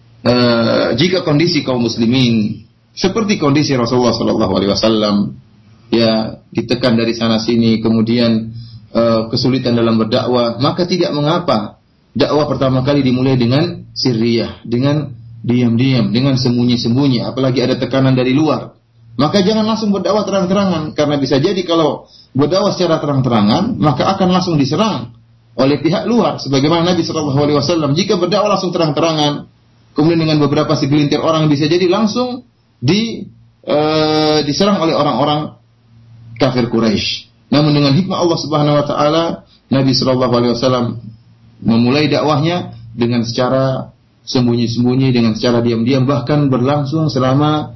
uh, jika kondisi kaum muslimin seperti kondisi Rasulullah sallallahu alaihi wasallam, ya, ditekan dari sana sini, kemudian uh, kesulitan dalam berdakwah, maka tidak mengapa dakwah pertama kali dimulai dengan sirriyah, dengan diam-diam, dengan sembunyi-sembunyi, apalagi ada tekanan dari luar. Maka jangan langsung berdakwah terang-terangan, karena bisa jadi kalau berdakwah secara terang-terangan, maka akan langsung diserang oleh pihak luar. Sebagaimana Nabi shallallahu alaihi wasallam jika berdakwah langsung terang-terangan, kemudian dengan beberapa segelintir orang bisa jadi langsung di uh, diserang oleh orang-orang kafir Quraisy. Namun dengan hikmah Allah Subhanahu wa taala, Nabi shallallahu alaihi wasallam memulai dakwahnya dengan secara sembunyi-sembunyi, dengan secara diam-diam, bahkan berlangsung selama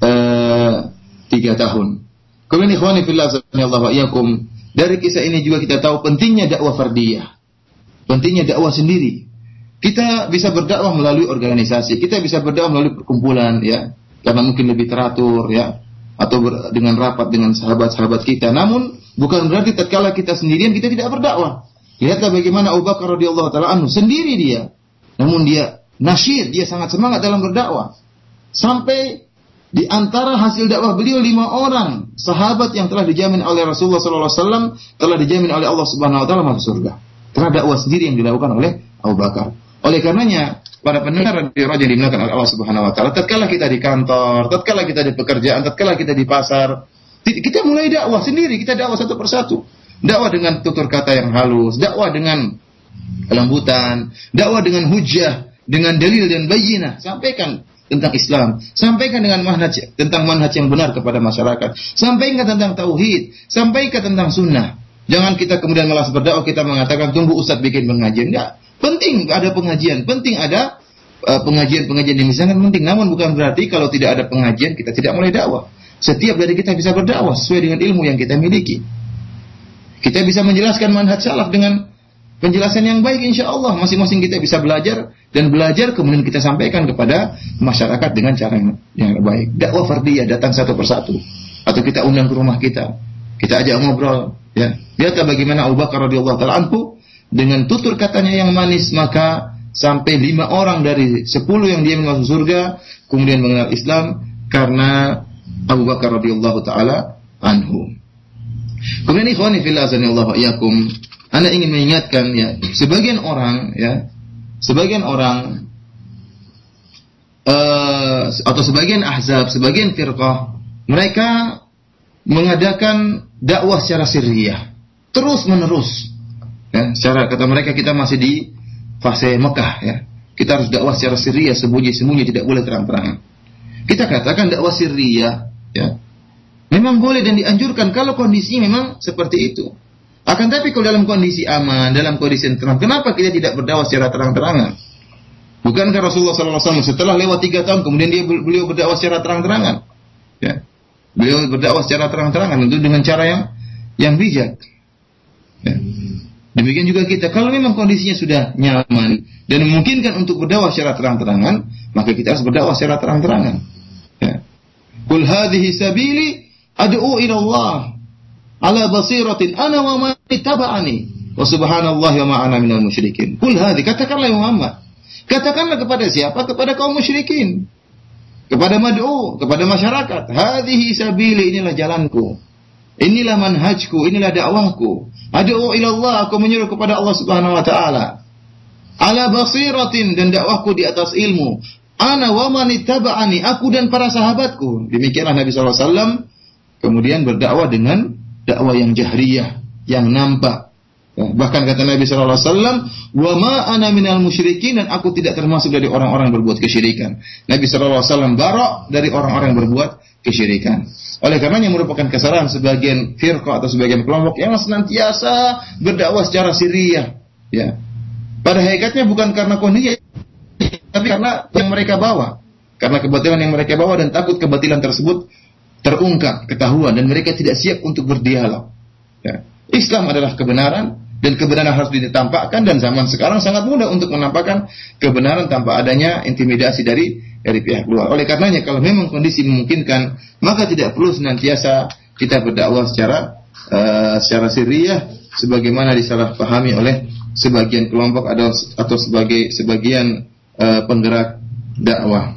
uh, tiga tahun. Kemudian ikhwani fillah azanillahu wa iyyakum, dari kisah ini juga kita tahu pentingnya dakwah fardiyah, pentingnya dakwah sendiri. Kita bisa berdakwah melalui organisasi, kita bisa berdakwah melalui perkumpulan, ya, karena mungkin lebih teratur, ya, atau ber, dengan rapat dengan sahabat-sahabat kita. Namun bukan berarti tatkala kita sendirian kita tidak berdakwah. Lihatlah bagaimana Abu Bakar radhiyallahu taala anhu sendiri dia, namun dia nasyid, dia sangat semangat dalam berdakwah. Sampai di antara hasil dakwah beliau lima orang sahabat yang telah dijamin oleh Rasulullah sallallahu alaihi wasallam, telah dijamin oleh Allah Subhanahu wa taala masuk surga. Karena dakwah sendiri yang dilakukan oleh Abu Bakar. Oleh karenanya, para pendengar radio yang dimuliakan oleh Allah Subhanahu wa taala, tatkala kita di kantor, tatkala kita di pekerjaan, tatkala kita di pasar, kita mulai dakwah sendiri, kita dakwah satu persatu. Dakwah dengan tutur kata yang halus, dakwah dengan kelembutan, dakwah dengan hujjah, dengan dalil dan bayyinah. Sampaikan tentang Islam, sampaikan dengan manhaj, tentang manhaj yang benar kepada masyarakat. Sampaikan tentang tauhid, sampaikan tentang sunnah. Jangan kita kemudian malas berdakwah, kita mengatakan tunggu ustaz bikin pengajian. Enggak. Penting ada pengajian, penting ada uh, pengajian-pengajian yang sangat penting. Namun bukan berarti kalau tidak ada pengajian kita tidak mulai dakwah. Setiap dari kita bisa berdakwah sesuai dengan ilmu yang kita miliki. Kita bisa menjelaskan manhaj salaf dengan penjelasan yang baik, insya Allah. Masing-masing kita bisa belajar dan belajar kemudian kita sampaikan kepada masyarakat dengan cara yang, yang baik. Dakwah fardiyah, datang satu persatu, atau kita undang ke rumah kita, kita ajak ngobrol. Ya, lihatlah bagaimana Abu Bakar radhiyallahu taala anhu dengan tutur katanya yang manis, maka sampai lima orang dari sepuluh yang dia masuk surga kemudian mengenal Islam karena Abu Bakar radhiyallahu taala anhu. Kemudian ikhwani fillah azanillahu wa iyyakum, Anda ingin mengingatkan, ya, sebagian orang, ya, sebagian orang uh, atau sebagian ahzab, sebagian firqah, mereka mengadakan dakwah secara sirriyah terus menerus. Ya, secara kata mereka kita masih di fase Mekah, ya. Kita harus dakwah secara sirriyah, sembunyi-sembunyi, tidak boleh terang-terangan. Kita katakan dakwah sirriyah, ya, memang boleh dan dianjurkan kalau kondisi memang seperti itu. Akan tapi kalau dalam kondisi aman, dalam kondisi tenang, kenapa kita tidak berdakwah secara terang-terangan? Bukankah Rasulullah sallallahu alaihi wasallam setelah lewat tiga tahun kemudian dia beliau berdakwah secara terang-terangan? Ya, beliau berdakwah secara terang-terangan tentu dengan cara yang yang bijak. Ya. Demikian juga kita, kalau memang kondisinya sudah nyaman dan memungkinkan untuk berdakwah secara terang-terangan, maka kita harus berdakwah secara terang-terangan. Ya. Qul hadhihi sabili ad'u ila Allah ala basiratin ana wa man ittaba'ani wa subhanallahi wa ma ana minal musyrikin. Qul hadhi, katakanlah Muhammad. Katakanlah kepada siapa? Kepada kaum musyrikin. Kepada mad'u, kepada masyarakat. Hadhihi sabili, inilah jalanku. Inilah manhajku, inilah dakwahku. Ad'u ila Allah, aku menyuruh kepada Allah Subhanahu wa taala. Ala basiratin, dan dakwahku di atas ilmu. Ana wa man ittaba'ani, aku dan para sahabatku. Demikianlah Nabi sallallahu alaihi wasallam kemudian berdakwah dengan dakwah yang jahriyah, yang nampak. Ya, bahkan kata Nabi sallallahu alaihi wasallam, "Wa ma ana minal musyrikin," dan aku tidak termasuk dari orang-orang yang berbuat kesyirikan. Nabi sallallahu alaihi wasallam bara dari orang-orang yang berbuat kesyirikan. Oleh karenanya merupakan kesalahan sebagian firqah atau sebagian kelompok yang senantiasa berdakwah secara sirriyah. Ya. Pada hakikatnya bukan karena kondisi, tapi karena yang mereka bawa, karena kebatilan yang mereka bawa dan takut kebatilan tersebut terungkap, ketahuan, dan mereka tidak siap untuk berdialog. Ya. Islam adalah kebenaran dan kebenaran harus ditampakkan, dan zaman sekarang sangat mudah untuk menampakkan kebenaran tanpa adanya intimidasi dari dari pihak luar. Oleh karenanya kalau memang kondisi memungkinkan, maka tidak perlu senantiasa kita berdakwah secara uh, secara sirriyah sebagaimana disalahpahami oleh sebagian kelompok atau atau sebagai sebagian uh, penggerak dakwah.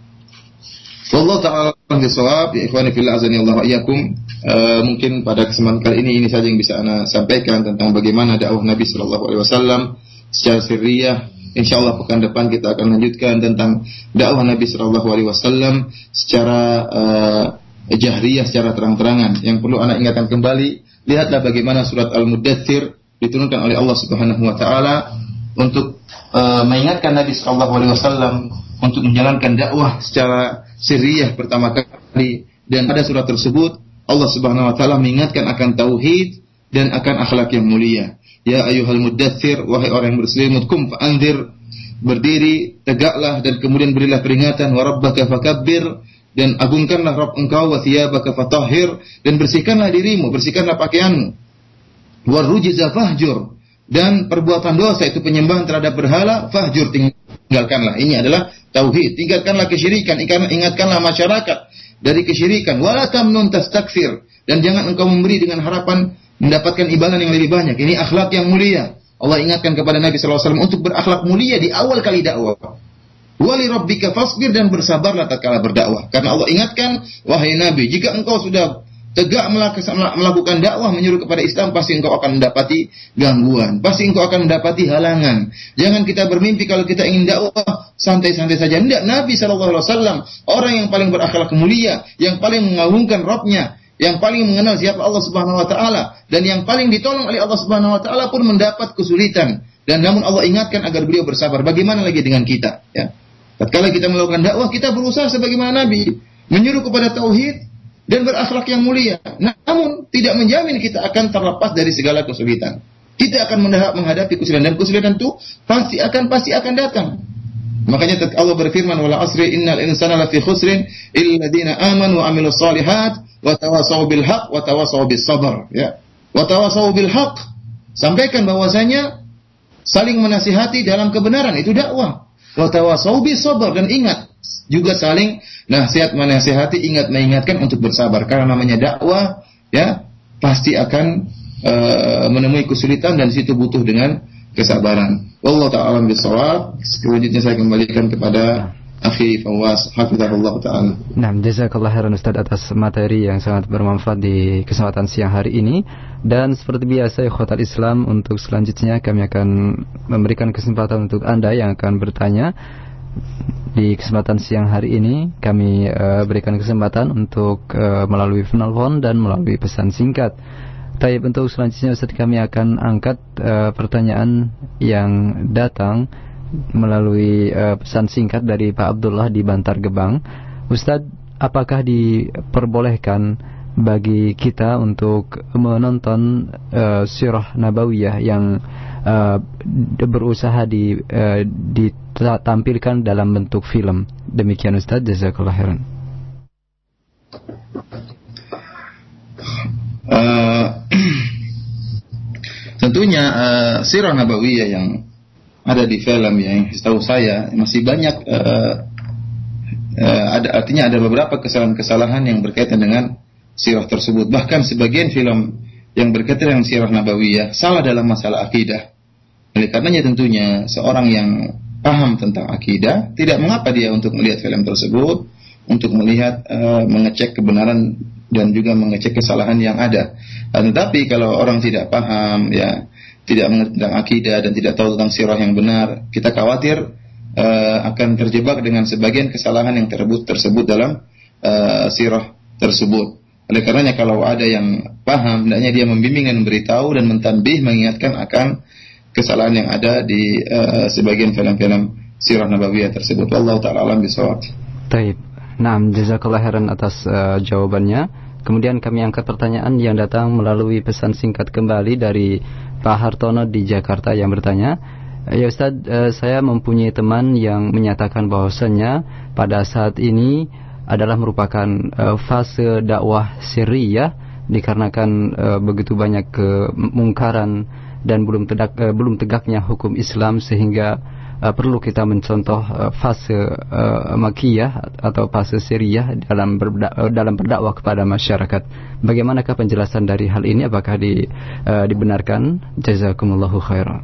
Wallahu ta'ala bisawab, ya ikhwani fillah azanillahu wa iyyakum. Uh, mungkin pada kesempatan kali ini ini saja yang bisa ana sampaikan tentang bagaimana dakwah Nabi sallallahu alaihi wasallam secara sirriyah. Insyaallah pekan depan kita akan lanjutkan tentang dakwah Nabi sallallahu alaihi wasallam secara uh, jahriyah, secara terang-terangan. Yang perlu ana ingatkan kembali, lihatlah bagaimana surat Al-Muddatsir diturunkan oleh Allah Subhanahu wa taala untuk uh, mengingatkan Nabi sallallahu alaihi wasallam untuk menjalankan dakwah secara sirriyah pertama kali, dan pada surat tersebut Allah Subhanahu wa taala mengingatkan akan tauhid dan akan akhlak yang mulia. Ya ayyuhal muddatsir, wahai orang yang berselimut, kum fa'anzir, berdiri tegaklah dan kemudian berilah peringatan, wa rabbaka fakabbir, dan agungkanlah Rabb engkau, wa thiyabaka fatahhir, dan bersihkanlah dirimu, bersihkanlah pakaianmu, wa rujza fahjur, dan perbuatan dosa itu penyembahan terhadap berhala, fahjur, tinggalkanlah. Ini adalah tauhid. Tinggalkanlah kesyirikan, ingatkanlah masyarakat dari kesyirikan. Wala tamnun tastakfir, dan jangan engkau memberi dengan harapan mendapatkan imbalan yang lebih banyak. Ini akhlak yang mulia. Allah ingatkan kepada Nabi sallallahu alaihi wasallam untuk berakhlak mulia di awal kali dakwah. Wali rabbika fasbir, dan bersabarlah tatkala berdakwah. Karena Allah ingatkan, wahai Nabi, jika engkau sudah tegak melakukan dakwah menyuruh kepada Islam, pasti engkau akan mendapati gangguan, pasti engkau akan mendapati halangan. Jangan kita bermimpi kalau kita ingin dakwah santai-santai saja. Tidak, Nabi sallallahu alaihi wasallam orang yang paling berakhlak mulia, yang paling mengagungkan Rabb-Nya, yang paling mengenal siapa Allah Subhanahu wa taala, dan yang paling ditolong oleh Allah Subhanahu wa taala pun mendapat kesulitan, dan namun Allah ingatkan agar beliau bersabar. Bagaimana lagi dengan kita, ya? Tatkala kita melakukan dakwah, kita berusaha sebagaimana Nabi, menyuruh kepada tauhid dan berakhlak yang mulia. Namun tidak menjamin kita akan terlepas dari segala kesulitan. Kita akan menghadapi kesulitan, dan kesulitan itu pasti akan pasti akan datang. Makanya Allah berfirman, wala asri innal insana lafi khusrin illa alladziina aamanu wa 'amilus shalihat wa tawassaw bil haqq wa tawassaw bis sabr, ya. Wa tawassaw bil haqq, sampaikan bahwasanya saling menasihati dalam kebenaran, itu dakwah. Wa tawassaw bis sabr, dan ingat juga saling nasihat menasihati, ingat mengingatkan untuk bersabar, karena namanya dakwah, ya, pasti akan uh, menemui kesulitan, dan situ butuh dengan kesabaran. Wallahu ta'ala bisawab. Selanjutnya saya kembalikan kepada Akhi Fawaz, hafizahullah ta'ala. Nah, jazakallah khairan Ustaz atas materi yang sangat bermanfaat di kesempatan siang hari ini. Dan seperti biasa ikhwatal Islam, untuk selanjutnya kami akan memberikan kesempatan untuk Anda yang akan bertanya. Di kesempatan siang hari ini kami uh, berikan kesempatan untuk uh, melalui penelpon dan melalui pesan singkat. Taib, untuk selanjutnya Ustaz, kami akan angkat uh, pertanyaan yang datang melalui uh, pesan singkat dari Pak Abdullah di Bantar Gebang. Ustaz, apakah diperbolehkan bagi kita untuk menonton uh, sirah nabawiyah yang uh, berusaha di, uh, ditampilkan dalam bentuk film? Demikian Ustaz, jazakallah khairan. Uh, tentunya uh, sirah nabawiyah yang ada di film, yang setahu saya masih banyak, uh, uh, ada artinya ada beberapa kesalahan-kesalahan yang berkaitan dengan sirah tersebut. Bahkan sebagian film yang berkaitan dengan sirah nabawiyah salah dalam masalah akidah. Oleh karenanya tentunya seorang yang paham tentang akidah tidak mengapa dia untuk melihat film tersebut, untuk melihat, uh, mengecek kebenaran dan juga mengecek kesalahan yang ada. Dan tetapi kalau orang tidak paham, ya, tidak mengerti tentang akidah dan tidak tahu tentang sirah yang benar, kita khawatir uh, akan terjebak dengan sebagian kesalahan yang tersebut tersebut dalam uh, sirah tersebut. Oleh karenanya kalau ada yang paham, hendaknya dia membimbing dan memberitahu dan mentanbih, mengingatkan akan kesalahan yang ada di uh, sebagian film-film sirah nabawiyah tersebut. Wallahu ta'ala alam bisawab. Taib. Naam, jazakallah khairan atas uh, jawabannya. Kemudian kami angkat pertanyaan yang datang melalui pesan singkat kembali dari Pak Hartono di Jakarta yang bertanya, ya Ustaz, uh, saya mempunyai teman yang menyatakan bahwasannya pada saat ini adalah merupakan uh, fase dakwah sirriyah, dikarenakan uh, begitu banyak kemungkaran dan belum tegak, uh, belum tegaknya hukum Islam, sehingga Uh, perlu kita mencontoh uh, fase uh, makiyah atau fase sirriyah dalam berda- uh, dalam berdakwah kepada masyarakat. Bagaimanakah penjelasan dari hal ini? Apakah di, uh, dibenarkan? Jazakumullahu khairan.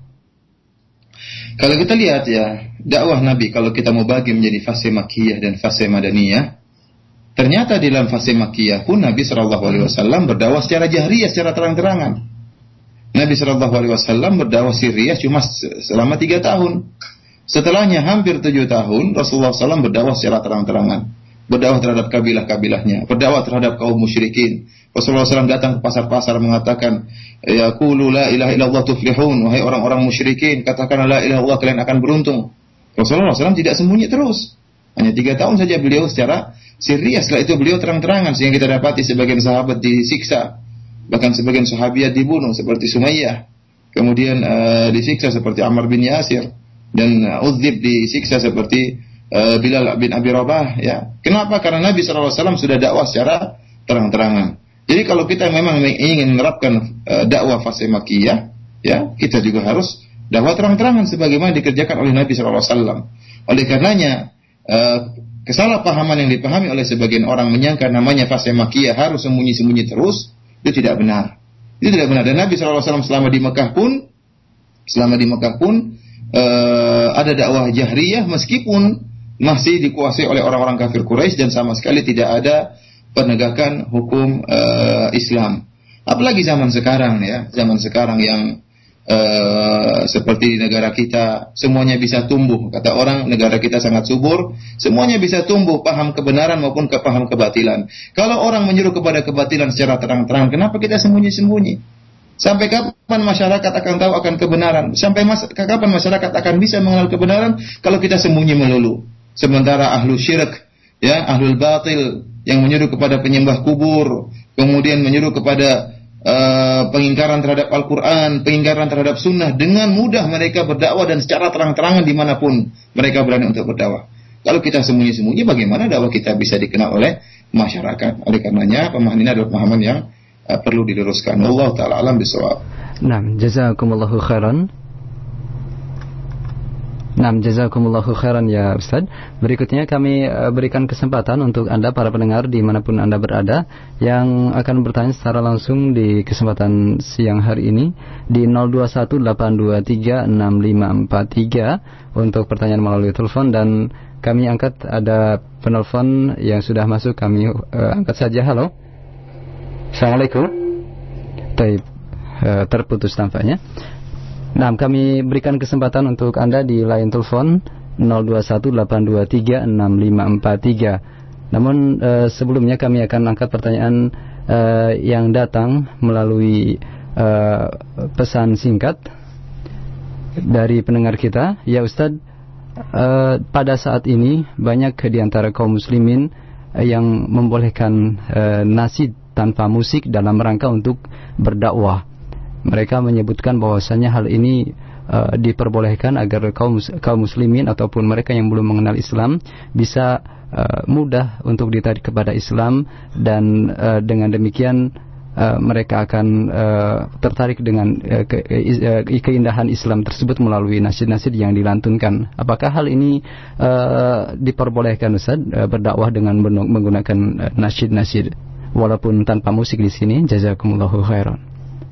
Kalau kita lihat, ya, dakwah Nabi kalau kita mau bagi menjadi fase makiyah dan fase madaniyah, ternyata di dalam fase makiyah pun Nabi shallallahu alaihi wasallam berdakwah secara jahriyah, secara terang-terangan. Nabi shallallahu alaihi wasallam berdakwah sirriyah cuma selama tiga tahun. Setelahnya hampir tujuh tahun Rasulullah shallallahu alaihi wasallam berdakwah secara terang-terangan, berdakwah terhadap kabilah-kabilahnya, berdakwah terhadap kaum musyrikin, Rasulullah shallallahu alaihi wasallam datang ke pasar-pasar mengatakan, ya qulu la ilaha illallah tuflihun, wahai orang-orang musyrikin, katakanlah la ilaha illallah, kalian akan beruntung. Rasulullah shallallahu alaihi wasallam tidak sembunyi terus. Hanya tiga tahun saja beliau secara serius. Setelah itu beliau terang-terangan, sehingga kita dapati sebagian sahabat disiksa, bahkan sebagian sahabiat dibunuh seperti Sumayyah, kemudian uh, disiksa seperti Ammar bin Yasir, dan uh, Udzib disiksa seperti uh, Bilal bin Abi Rabah. Ya, kenapa? Karena Nabi shallallahu alaihi wasallam sudah dakwah secara terang-terangan. Jadi kalau kita memang ingin menerapkan uh, dakwah fase makiyah, ya, kita juga harus dakwah terang-terangan sebagaimana dikerjakan oleh Nabi shallallahu alaihi wasallam. Oleh karenanya uh, kesalahpahaman yang dipahami oleh sebagian orang menyangka namanya fase makiyah harus sembunyi-sembunyi terus, itu tidak benar. Itu tidak benar. Dan Nabi shallallahu alaihi wasallam selama di Mekah pun, selama di Mekah pun uh, ada dakwah jahriyah meskipun masih dikuasai oleh orang-orang kafir Quraisy dan sama sekali tidak ada penegakan hukum uh, Islam. Apalagi zaman sekarang, ya, zaman sekarang yang uh, seperti negara kita semuanya bisa tumbuh. Kata orang negara kita sangat subur, semuanya bisa tumbuh, paham kebenaran maupun ke paham kebatilan. Kalau orang menyuruh kepada kebatilan secara terang-terang, kenapa kita sembunyi-sembunyi? Sampai kapan masyarakat akan tahu akan kebenaran? Sampai mas- kapan masyarakat akan bisa mengenal kebenaran kalau kita sembunyi melulu? Sementara ahlu syirik, ya, ahlul batil yang menyuruh kepada penyembah kubur, kemudian menyuruh kepada uh, pengingkaran terhadap Al-Quran, pengingkaran terhadap sunnah, dengan mudah mereka berdakwah dan secara terang-terangan dimanapun mereka berani untuk berdakwah. Kalau kita sembunyi-sembunyi, bagaimana dakwah kita bisa dikenal oleh masyarakat? Oleh karenanya, pemahaman ini adalah pemahaman yang uh, perlu diluruskan. Wallahu ta'ala alam bisawab. Nah, jazakumullahu khairan. Nah, jazakumullahu khairan ya Ustaz. Berikutnya kami uh, berikan kesempatan untuk Anda para pendengar dimanapun Anda berada yang akan bertanya secara langsung di kesempatan siang hari ini di nol dua satu delapan dua tiga enam lima empat tiga untuk pertanyaan melalui telepon, dan kami angkat ada penelpon yang sudah masuk, kami uh, angkat saja. Halo. Assalamualaikum. Taib, uh, terputus tampaknya. Nah, kami berikan kesempatan untuk Anda di line telepon nol dua satu delapan dua tiga enam lima empat tiga. Namun uh, sebelumnya kami akan angkat pertanyaan uh, yang datang melalui uh, pesan singkat dari pendengar kita. Ya Ustadz, uh, pada saat ini banyak di antara kaum muslimin uh, yang membolehkan uh, nasyid tanpa musik dalam rangka untuk berdakwah. Mereka menyebutkan bahwasanya hal ini uh, diperbolehkan agar kaum kaum muslimin ataupun mereka yang belum mengenal Islam bisa uh, mudah untuk ditarik kepada Islam, dan uh, dengan demikian uh, mereka akan uh, tertarik dengan uh, ke, uh, keindahan Islam tersebut melalui nasyid-nasyid yang dilantunkan. Apakah hal ini uh, diperbolehkan Ustaz, uh, berdakwah dengan menggunakan uh, nasyid-nasyid walaupun tanpa musik di sini? Jazakumullahu khairan.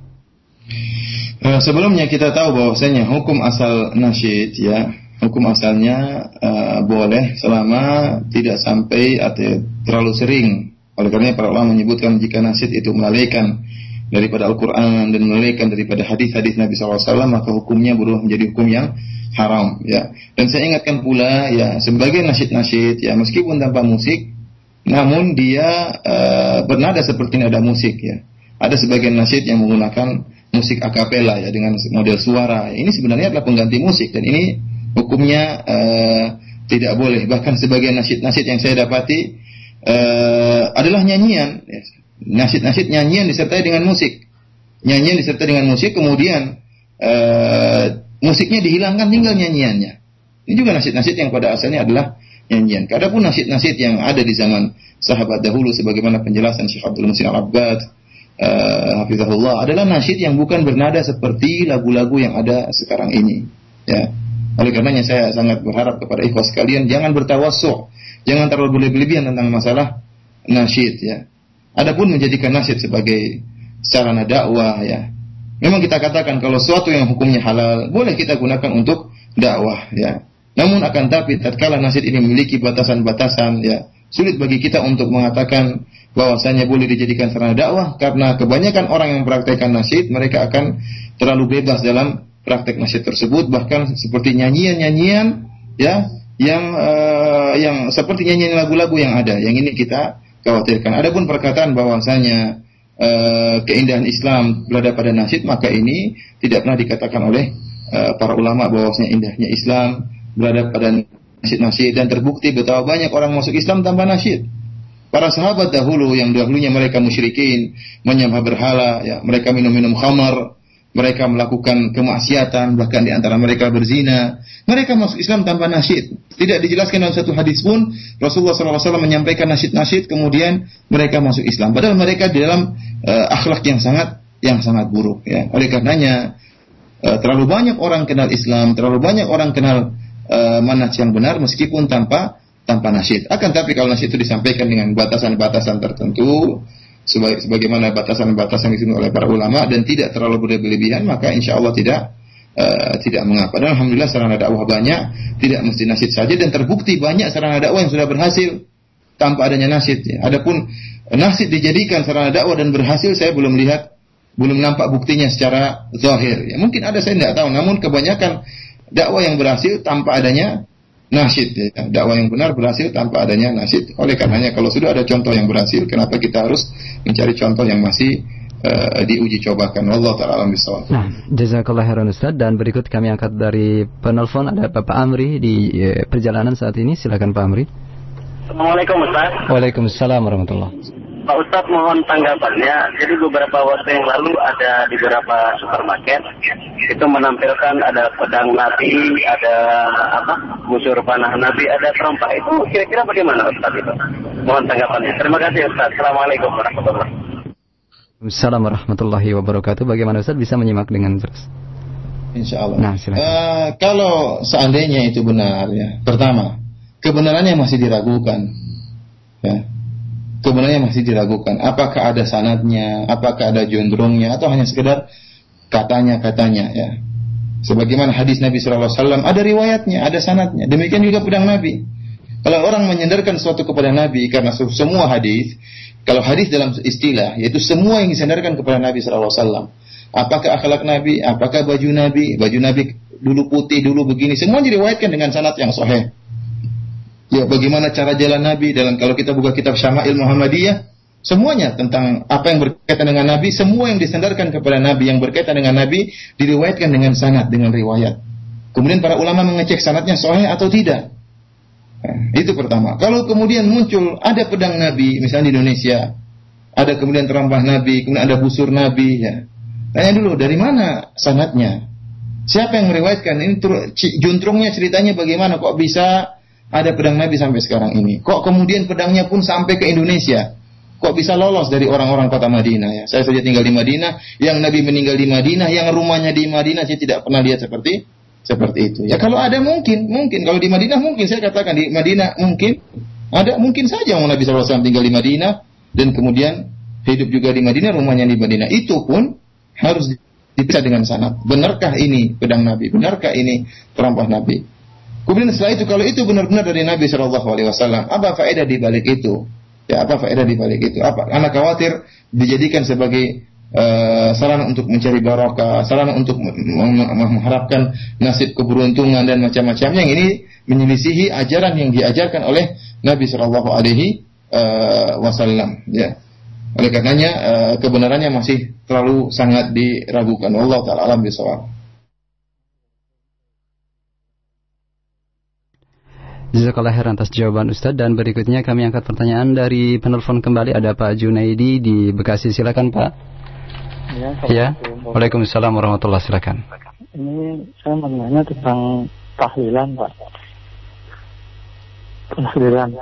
Uh, sebelumnya kita tahu bahwasanya hukum asal nasyid, ya, hukum asalnya uh, boleh selama tidak sampai atau terlalu sering. Oleh karena para ulama menyebutkan jika nasyid itu melalaikan daripada Al-Quran dan melalaikan daripada hadis-hadis Nabi shallallahu alaihi wasallam, maka hukumnya berubah menjadi hukum yang haram, ya. Dan saya ingatkan pula, ya, sebagai nasyid-nasyid, ya, meskipun tanpa musik, namun dia uh, bernada seperti nada musik, ya. Ada sebagian nasyid yang menggunakan musik akapela, ya, dengan model suara. Ini sebenarnya adalah pengganti musik, dan ini hukumnya uh, tidak boleh. Bahkan sebagian nasyid-nasyid yang saya dapati uh, adalah nyanyian, ya. Nasyid-nasyid nyanyian disertai dengan musik, nyanyian disertai dengan musik, kemudian uh, musiknya dihilangkan, tinggal nyanyiannya. Ini juga nasyid-nasyid yang pada asalnya adalah nyanyian. Adapun nasyid-nasyid yang ada di zaman sahabat dahulu, sebagaimana penjelasan Syekh Abdul Muhsin Al-Abbad Uh, hafizahullah, adalah nasyid yang bukan bernada seperti lagu-lagu yang ada sekarang ini, ya. Oleh karenanya saya sangat berharap kepada ikhwas sekalian, jangan bertawassu', jangan terlalu berlebihan tentang masalah nasyid, ya. Adapun menjadikan nasyid sebagai sarana dakwah, ya, memang kita katakan kalau sesuatu yang hukumnya halal boleh kita gunakan untuk dakwah, ya. Namun akan tapi tatkala nasyid ini memiliki batasan-batasan, ya, sulit bagi kita untuk mengatakan bahwasanya boleh dijadikan sarana dakwah, karena kebanyakan orang yang mempraktikkan nasyid mereka akan terlalu bebas dalam praktek nasyid tersebut, bahkan seperti nyanyian-nyanyian, ya, yang uh, yang seperti nyanyian lagu-lagu yang ada, yang ini kita khawatirkan. Adapun perkataan bahwasanya uh, keindahan Islam berada pada nasyid, maka ini tidak pernah dikatakan oleh uh, para ulama bahwasanya indahnya Islam berada pada nasyid-nasyid, dan terbukti betapa banyak orang masuk Islam tanpa nasyid. Para sahabat dahulu yang dahulunya mereka musyrikin, menyembah berhala, ya, mereka minum-minum khamar, mereka melakukan kemaksiatan, bahkan di antara mereka berzina, mereka masuk Islam tanpa nasyid. Tidak dijelaskan dalam satu hadis pun Rasulullah shallallahu alaihi wasallam menyampaikan nasyid-nasyid kemudian mereka masuk Islam. Padahal mereka di dalam uh, akhlak yang sangat yang sangat buruk. Ya. Oleh karenanya uh, terlalu banyak orang kenal Islam, terlalu banyak orang kenal uh, manhaj yang benar meskipun tanpa tanpa nasyid. Akan tapi kalau nasyid itu disampaikan dengan batasan-batasan tertentu, sebagai, sebagaimana batasan-batasan yang disebut oleh para ulama dan tidak terlalu berlebihan, maka insya Allah tidak uh, tidak mengapa. Dan alhamdulillah sarana dakwah banyak, tidak mesti nasyid saja, dan terbukti banyak sarana dakwah yang sudah berhasil tanpa adanya nasyid. Ya. Adapun nasyid dijadikan sarana dakwah dan berhasil, saya belum lihat, belum nampak buktinya secara zahir. Ya, mungkin ada, saya tidak tahu. Namun kebanyakan dakwah yang berhasil tanpa adanya nasyid, ya. Dakwah yang benar berhasil tanpa adanya nasyid. Oleh karenanya kalau sudah ada contoh yang berhasil, kenapa kita harus mencari contoh yang masih uh, diuji cobakan? Wallahu ta'ala alam bissawab. Nah, jazakallahu khairan Ustaz. Dan berikut kami angkat dari penelpon, ada Bapak Amri di eh, perjalanan saat ini. Silakan Pak Amri. Assalamualaikum Ustaz. Waalaikumsalam warahmatullahi. Pak Ustaz, mohon tanggapannya. Jadi beberapa waktu yang lalu ada di beberapa supermarket itu menampilkan ada pedang Nabi, ada apa busur panah Nabi, ada terompah. Itu kira-kira bagaimana Ustaz itu? Mohon tanggapannya. Terima kasih Ustaz. Assalamualaikum warahmatullahi wabarakatuh. Assalamualaikum warahmatullahi wabarakatuh. Bagaimana Ustaz bisa menyimak dengan jelas? Insya Allah. Nah, silakan. Uh, kalau seandainya itu benar, ya, pertama kebenarannya masih diragukan, ya. Kebenarannya masih diragukan. Apakah ada sanadnya, apakah ada jondrongnya, atau hanya sekedar katanya-katanya, ya. Sebagaimana hadis Nabi shallallahu alaihi wasallam, ada riwayatnya, ada sanadnya. Demikian juga pedang Nabi. Kalau orang menyandarkan sesuatu kepada Nabi, karena semua hadis, kalau hadis dalam istilah, yaitu semua yang disandarkan kepada Nabi shallallahu alaihi wasallam. Apakah akhlak Nabi, apakah baju Nabi, baju Nabi dulu putih, dulu begini, semua diriwayatkan dengan sanad yang sahih. Ya, bagaimana cara jalan Nabi dalam, kalau kita buka kitab Syama'il Muhammadiyah, semuanya tentang apa yang berkaitan dengan Nabi, semua yang disandarkan kepada Nabi, yang berkaitan dengan Nabi, diriwayatkan dengan sanad, dengan riwayat. Kemudian para ulama mengecek sanadnya sahih atau tidak. Nah, itu pertama. Kalau kemudian muncul ada pedang Nabi, misalnya di Indonesia, ada kemudian terompah Nabi, kemudian ada busur Nabi, ya. Tanya dulu, dari mana sanadnya? Siapa yang meriwayatkan? Ini juntrungnya, ceritanya bagaimana? Kok bisa ada pedang Nabi sampai sekarang ini? Kok kemudian pedangnya pun sampai ke Indonesia? Kok bisa lolos dari orang-orang kota Madinah? Ya, saya saja tinggal di Madinah, yang Nabi meninggal di Madinah, yang rumahnya di Madinah, saya tidak pernah lihat seperti seperti itu. Ya kalau ada mungkin, mungkin kalau di Madinah mungkin, saya katakan di Madinah mungkin ada, mungkin saja Nabi shallallahu alaihi wasallam tinggal di Madinah dan kemudian hidup juga di Madinah, rumahnya di Madinah. Itu pun harus diperiksa dengan sanad. Benarkah ini pedang Nabi? Benarkah ini terompah Nabi? Kemudian setelah itu, kalau itu benar-benar dari Nabi shallallahu alaihi wasallam, apa faedah di balik itu? Ya, apa faedah di balik itu? Apa? Anak khawatir dijadikan sebagai uh, sarana untuk mencari barokah, sarana untuk mengharapkan nasib keberuntungan dan macam-macamnya. Yang ini menyelisihi ajaran yang diajarkan oleh Nabi shallallahu alaihi wasallam. Ya. Oleh karenanya uh, kebenarannya masih terlalu sangat diragukan. Wallahu ta'ala alam bishawab. Jazakallah khairan atas jawaban Ustaz. Dan berikutnya kami angkat pertanyaan dari penelpon kembali, ada Pak Junaidi di Bekasi. Silakan Pak. Ya, ya. Waalaikumsalam warahmatullahi wabarakatuh. Silakan. Ini saya mau nanya tentang tahlilan Pak. Tahlilan.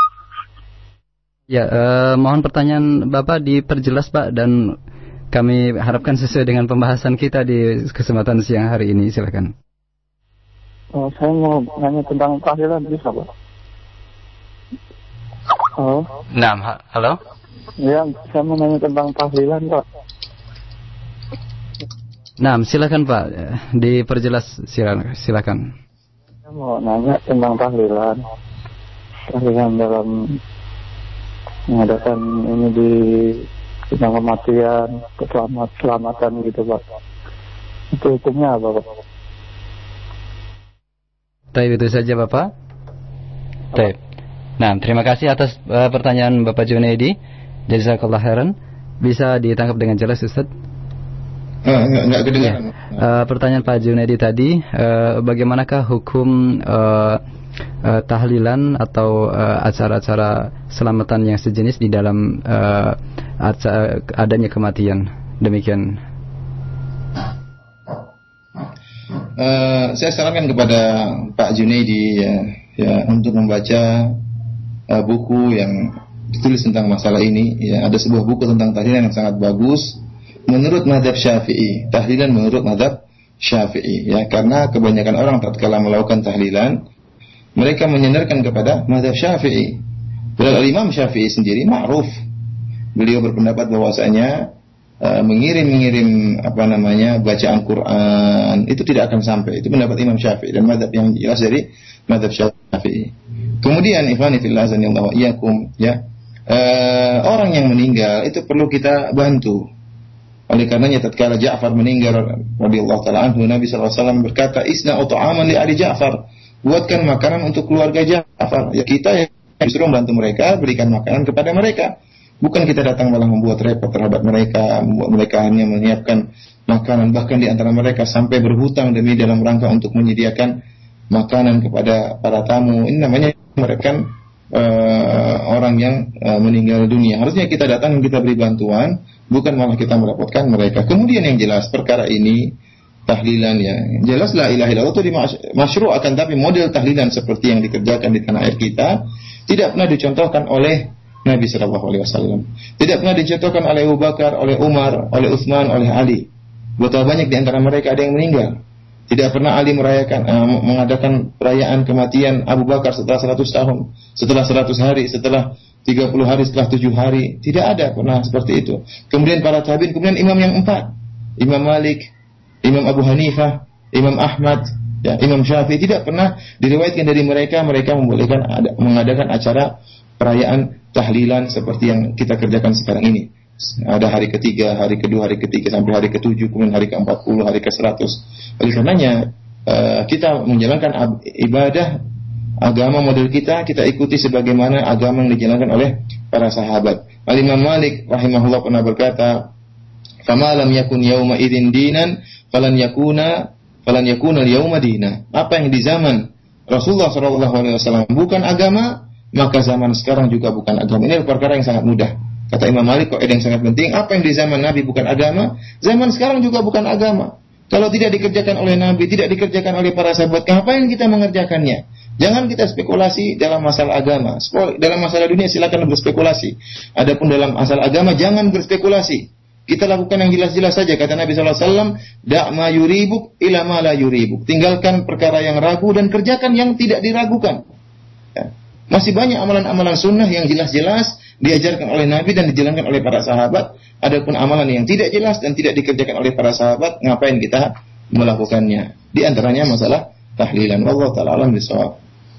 Ya, eh, mohon pertanyaan Bapak diperjelas Pak, dan kami harapkan sesuai dengan pembahasan kita di kesempatan siang hari ini. Silakan. Oh, saya mau nanya tentang tahlilan, bisa Pak? Halo? Nah, halo? Ya, saya mau nanya tentang tahlilan Pak. Nah, silakan Pak, diperjelas, silakan. silakan. Saya mau nanya tentang tahlilan. Tahlilan dalam mengadakan ini di tentang kematian, keselamatan gitu Pak. Itu hukumnya apa Pak? Baik, itu saja Bapak. Baik. Nah, terima kasih atas uh, pertanyaan Bapak Junaidi. Jazakallah khairan. Bisa ditangkap dengan jelas, Ustaz? Uh, enggak, enggak kedengaran. Ya. Uh, pertanyaan Pak Junaidi tadi, uh, bagaimanakah hukum uh, uh, tahlilan atau uh, acara-acara selamatan yang sejenis di dalam uh, acara, adanya kematian? Demikian. Uh, saya sarankan kepada Pak Junaidi ya, ya untuk membaca uh, buku yang ditulis tentang masalah ini. Ya, ada sebuah buku tentang tahlilan yang sangat bagus. Menurut mazhab Syafi'i, tahlilan menurut mazhab Syafi'i, ya, karena kebanyakan orang tatkala melakukan tahlilan, mereka menyandarkan kepada mazhab Syafi'i. Padahal Imam Syafi'i sendiri ma'ruf, beliau berpendapat bahwasanya uh, mengirim-mengirim apa namanya bacaan Quran itu tidak akan sampai. Itu pendapat Imam Syafi'i dan mazhab yang jelas dari mazhab Syafi'i. Kemudian ikhwani fillah azanillahu wa iyyakum, ya, uh, orang yang meninggal itu perlu kita bantu. Oleh karenanya tatkala Ja'far meninggal radhiyallahu taala anhu, Nabi sallallahu alaihi wasallam berkata, "Isna'u ta'aman li ali Ja'far." Buatkan makanan untuk keluarga Ja'far. Ya, kita yang disuruh membantu mereka, berikan makanan kepada mereka. Bukan kita datang malah membuat repot terhadap mereka, membuat mereka hanya menyiapkan makanan, bahkan di antara mereka sampai berhutang demi dalam rangka untuk menyediakan makanan kepada para tamu. Ini namanya mereka uh, orang yang uh, meninggal dunia. Harusnya kita datang dan kita beri bantuan, bukan malah kita merepotkan mereka. Kemudian yang jelas perkara ini tahlilan, ya, jelas la ilaha illallah itu dimasyru', akan tapi model tahlilan seperti yang dikerjakan di tanah air kita tidak pernah dicontohkan oleh Nabi sallallahu alaihi wasallam. Tidak pernah dicontohkan oleh Abu Bakar, oleh Umar, oleh Utsman, oleh Ali. Betapa banyak di antara mereka ada yang meninggal. Tidak pernah Ali merayakan uh, mengadakan perayaan kematian Abu Bakar setelah seratus tahun, setelah seratus hari, setelah tiga puluh hari, setelah tujuh hari. Tidak ada pernah seperti itu. Kemudian para tabi'in, kemudian imam yang empat, Imam Malik, Imam Abu Hanifah, Imam Ahmad, ya, Imam Syafi'i, tidak pernah diriwayatkan dari mereka mereka membolehkan ada, mengadakan acara perayaan tahlilan seperti yang kita kerjakan sekarang ini. Ada hari ketiga, hari kedua, hari ketiga sampai hari ketujuh, kemudian hari ke empat puluh, hari ke seratus. Oleh karenanya uh, kita menjalankan ibadah agama model kita, kita ikuti sebagaimana agama yang dijalankan oleh para sahabat. Al-Imam Malik rahimahullah pernah berkata, "Fama lam yakun yauma idzin dinan, falan yakuna falan yakuna al-yauma dina." Apa yang di zaman Rasulullah sallallahu alaihi wasallam bukan agama, maka zaman sekarang juga bukan agama. Ini perkara yang sangat mudah. Kata Imam Malik, kok ada yang sangat penting, apa yang di zaman Nabi bukan agama, zaman sekarang juga bukan agama. Kalau tidak dikerjakan oleh Nabi, tidak dikerjakan oleh para sahabat, ngapain kita mengerjakannya? Jangan kita spekulasi dalam masalah agama. Dalam masalah dunia silakan berspekulasi. Adapun dalam masalah agama jangan berspekulasi. Kita lakukan yang jelas-jelas saja. Kata Nabi sallallahu alaihi wasallam, "Da' ma yuribuk ila ma la yuribuk." Tinggalkan perkara yang ragu dan kerjakan yang tidak diragukan. Ya. Masih banyak amalan-amalan sunnah yang jelas-jelas diajarkan oleh Nabi dan dijalankan oleh para sahabat. Adapun amalan yang tidak jelas dan tidak dikerjakan oleh para sahabat, ngapain kita melakukannya? Di antaranya masalah tahlilan. Wallahu ta'ala alam bisawab.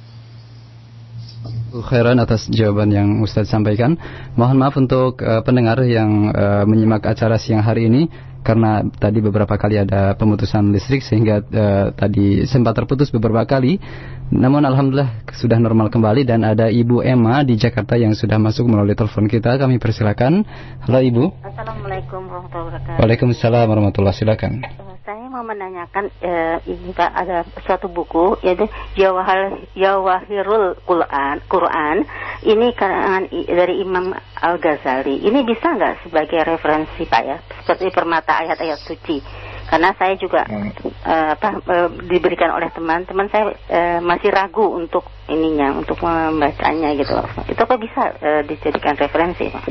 Khairan atas jawaban yang Ustaz sampaikan. Mohon maaf untuk uh, pendengar yang uh, menyimak acara siang hari ini, karena tadi beberapa kali ada pemutusan listrik sehingga uh, tadi sempat terputus beberapa kali. Namun alhamdulillah sudah normal kembali dan ada Ibu Emma di Jakarta yang sudah masuk melalui telepon kita. Kami persilakan. Halo Ibu. Assalamualaikum warahmatullahi wabarakatuh. Waalaikumsalam warahmatullahi wabarakatuh. Silakan. Saya mau menanyakan eh, ini Pak, ada suatu buku yaitu Jawahir Jawahirul Quran. Quran ini karangan dari Imam Al-Ghazali. Ini bisa nggak sebagai referensi Pak ya? Seperti permata ayat-ayat suci. Karena saya juga eh, apa eh, diberikan oleh teman-teman saya eh, masih ragu untuk ininya, untuk membacanya gitu. Itu apa bisa eh, dijadikan referensi Pak?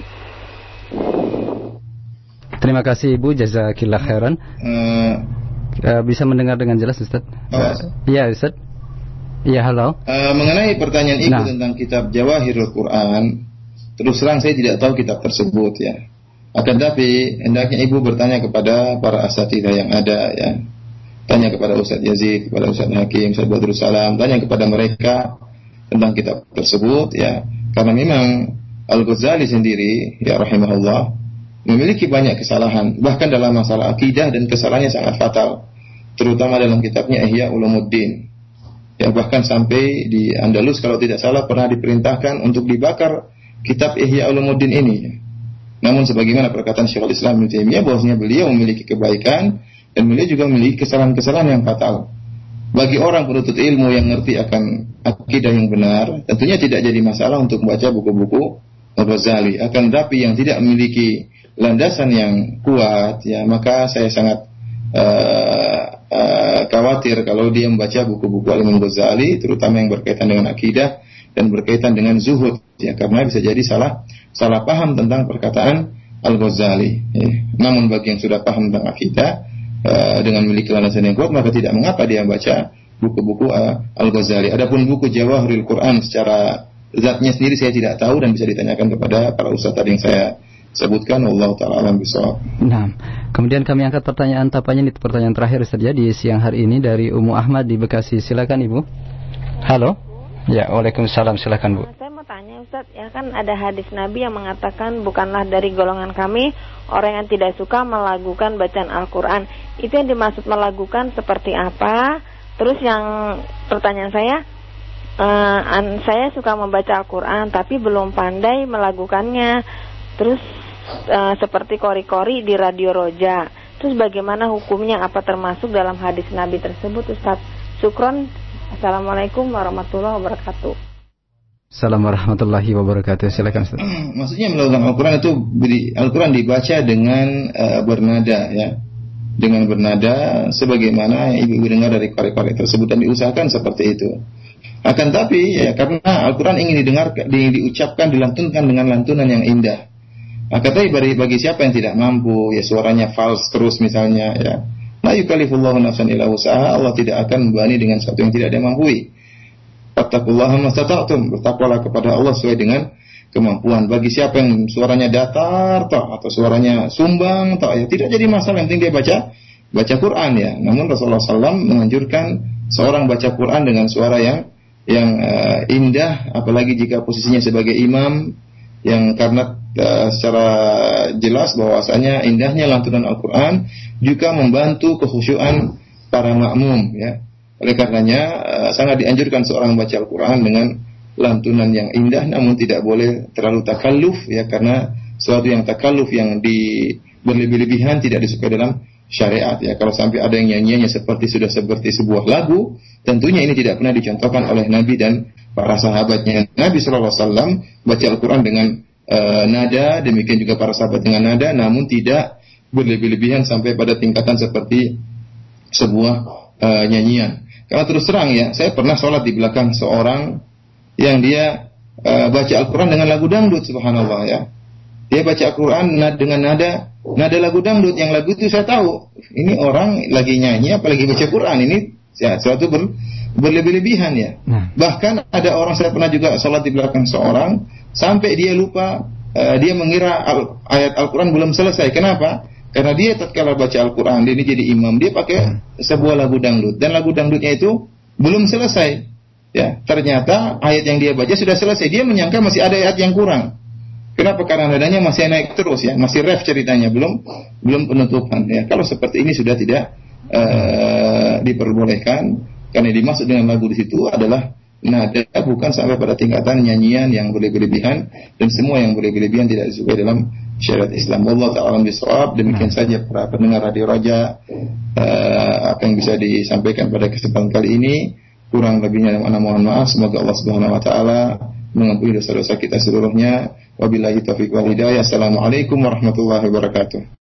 Terima kasih Ibu, jazakillah khairan. Uh, uh, bisa mendengar dengan jelas Ustaz? Iya uh, Ustaz. Iya, halo. Uh, mengenai pertanyaan Ibu nah. tentang kitab Jawahirul Quran, terus terang saya tidak tahu kitab tersebut ya. Akan tapi hendaknya Ibu bertanya kepada para asatidzah yang ada ya. Tanya kepada Ustaz Yazid, kepada Ustaz Hakim, Ustaz Badrul Salam, tanya kepada mereka tentang kitab tersebut ya. Karena memang Al-Ghazali sendiri ya rahimahullah memiliki banyak kesalahan, bahkan dalam masalah akidah, dan kesalahannya sangat fatal, terutama dalam kitabnya Ihya Ulumuddin. Ya, bahkan sampai di Andalus kalau tidak salah pernah diperintahkan untuk dibakar kitab Ihya Ulumuddin ini. Namun sebagaimana perkataan Syekhul Islam Ibnu Taimiyah bahwasanya beliau memiliki kebaikan dan beliau juga memiliki kesalahan-kesalahan yang fatal. Bagi orang penuntut ilmu yang ngerti akan akidah yang benar, tentunya tidak jadi masalah untuk membaca buku-buku Al-Ghazali. Akan tetapi yang tidak memiliki landasan yang kuat, ya maka saya sangat uh, uh, khawatir kalau dia membaca buku-buku Al-Imam Ghazali, terutama yang berkaitan dengan akidah dan berkaitan dengan zuhud, ya karena bisa jadi salah salah paham tentang perkataan Al-Ghazali. Ya. Namun bagi yang sudah paham tentang akidah Uh, dengan memiliki landasan yang kuat, maka tidak mengapa dia baca buku-buku uh, Al-Ghazali. Adapun buku Jawahirul Quran secara zatnya sendiri saya tidak tahu dan bisa ditanyakan kepada para ustaz tadi yang saya sebutkan. Wallahu ta'ala alam bisawab. Nah, kemudian kami angkat pertanyaan tapanya, ini pertanyaan terakhir Ustaz ya di siang hari ini dari Ummu Ahmad di Bekasi. Silakan Ibu. Halo. Ya, waalaikumsalam, silakan Bu. Saya mau tanya Ustaz, ya kan ada hadis Nabi yang mengatakan bukanlah dari golongan kami orang yang tidak suka melakukan bacaan Al-Quran. Itu yang dimaksud melakukan seperti apa? Terus yang pertanyaan saya, uh, an, saya suka membaca Al-Quran tapi belum pandai melakukannya. Terus uh, seperti kori-kori di Radio Roja. Terus bagaimana hukumnya? Apa termasuk dalam hadis Nabi tersebut Ustaz? Syukron. Assalamualaikum warahmatullahi wabarakatuh. Assalamualaikum warahmatullahi wabarakatuh. Silakan Ustaz. Maksudnya melakukan Al-Quran itu Al-Quran dibaca dengan uh, bernada, ya, dengan bernada sebagaimana ibu-ibu dengar dari kori-kori tersebut dan diusahakan seperti itu. Akan tapi ya karena Al-Quran ingin didengar, di, diucapkan, dilantunkan dengan lantunan yang indah. Akan tapi bagi, bagi siapa yang tidak mampu, ya suaranya fals terus misalnya, ya. La yukallifullahu nafsan illa wus'aha, Allah tidak akan membebani dengan sesuatu yang tidak dia mampu. Fattaqullaha mastata'tum, bertakwalah kepada Allah sesuai dengan kemampuan. Bagi siapa yang suaranya datar toh, atau suaranya sumbang toh, ya tidak jadi masalah, yang penting dia baca baca Quran, ya. Namun Rasulullah sallallahu alaihi wasallam menganjurkan seorang baca Quran dengan suara yang yang uh, indah, apalagi jika posisinya sebagai imam, yang karena uh, secara jelas bahwasanya indahnya lantunan Al-Quran juga membantu kekhusyuan para makmum, ya. Oleh karenanya uh, sangat dianjurkan seorang baca Al-Quran dengan lantunan yang indah, namun tidak boleh terlalu takalluf, ya, karena sesuatu yang takalluf yang di berlebih-lebihan tidak disukai dalam syariat, ya. Kalau sampai ada yang nyanyiannya seperti sudah seperti sebuah lagu, tentunya ini tidak pernah dicontohkan oleh Nabi dan para sahabatnya. Nabi shallallahu alaihi wasallam baca Al-Quran dengan uh, nada, demikian juga para sahabat dengan nada, namun tidak berlebih-lebihan sampai pada tingkatan seperti sebuah uh, nyanyian. Karena terus terang, ya, saya pernah sholat di belakang seorang yang dia uh, baca Al-Quran dengan lagu dangdut, subhanallah, ya. Dia baca Al-Quran dengan nada nada lagu dangdut, yang lagu itu saya tahu ini orang lagi nyanyi apalagi baca Quran, ini ya, sesuatu ber, berlebih-lebihan, ya. Nah. Bahkan ada orang, saya pernah juga sholat di belakang seorang sampai dia lupa, uh, dia mengira al, ayat Al-Quran belum selesai. Kenapa? Karena dia tatkala baca Al-Quran, dia ini jadi imam, dia pakai sebuah lagu dangdut, dan lagu dangdutnya itu belum selesai, ya. Ternyata ayat yang dia baca sudah selesai, dia menyangka masih ada ayat yang kurang. Kenapa? Karena nadanya masih naik terus, ya, masih ref ceritanya, belum belum penutupan, ya. Kalau seperti ini sudah tidak uh, diperbolehkan, karena dimaksud dengan lagu di situ adalah nada, bukan sampai pada tingkatan nyanyian yang berlebihan, dan semua yang berlebihan tidak disukai dalam syariat Islam. Wallahu ta'ala bishawab. Demikian nah. saja para pendengar Radio Raja, uh, apa yang bisa disampaikan pada kesempatan kali ini. Kurang lebihnya mohon maaf. Semoga Allah Subhanahu wa taala mengampuni dosa-dosa kita seluruhnya. Wabillahi taufiq wal hidayah. Assalamualaikum warahmatullahi wabarakatuh.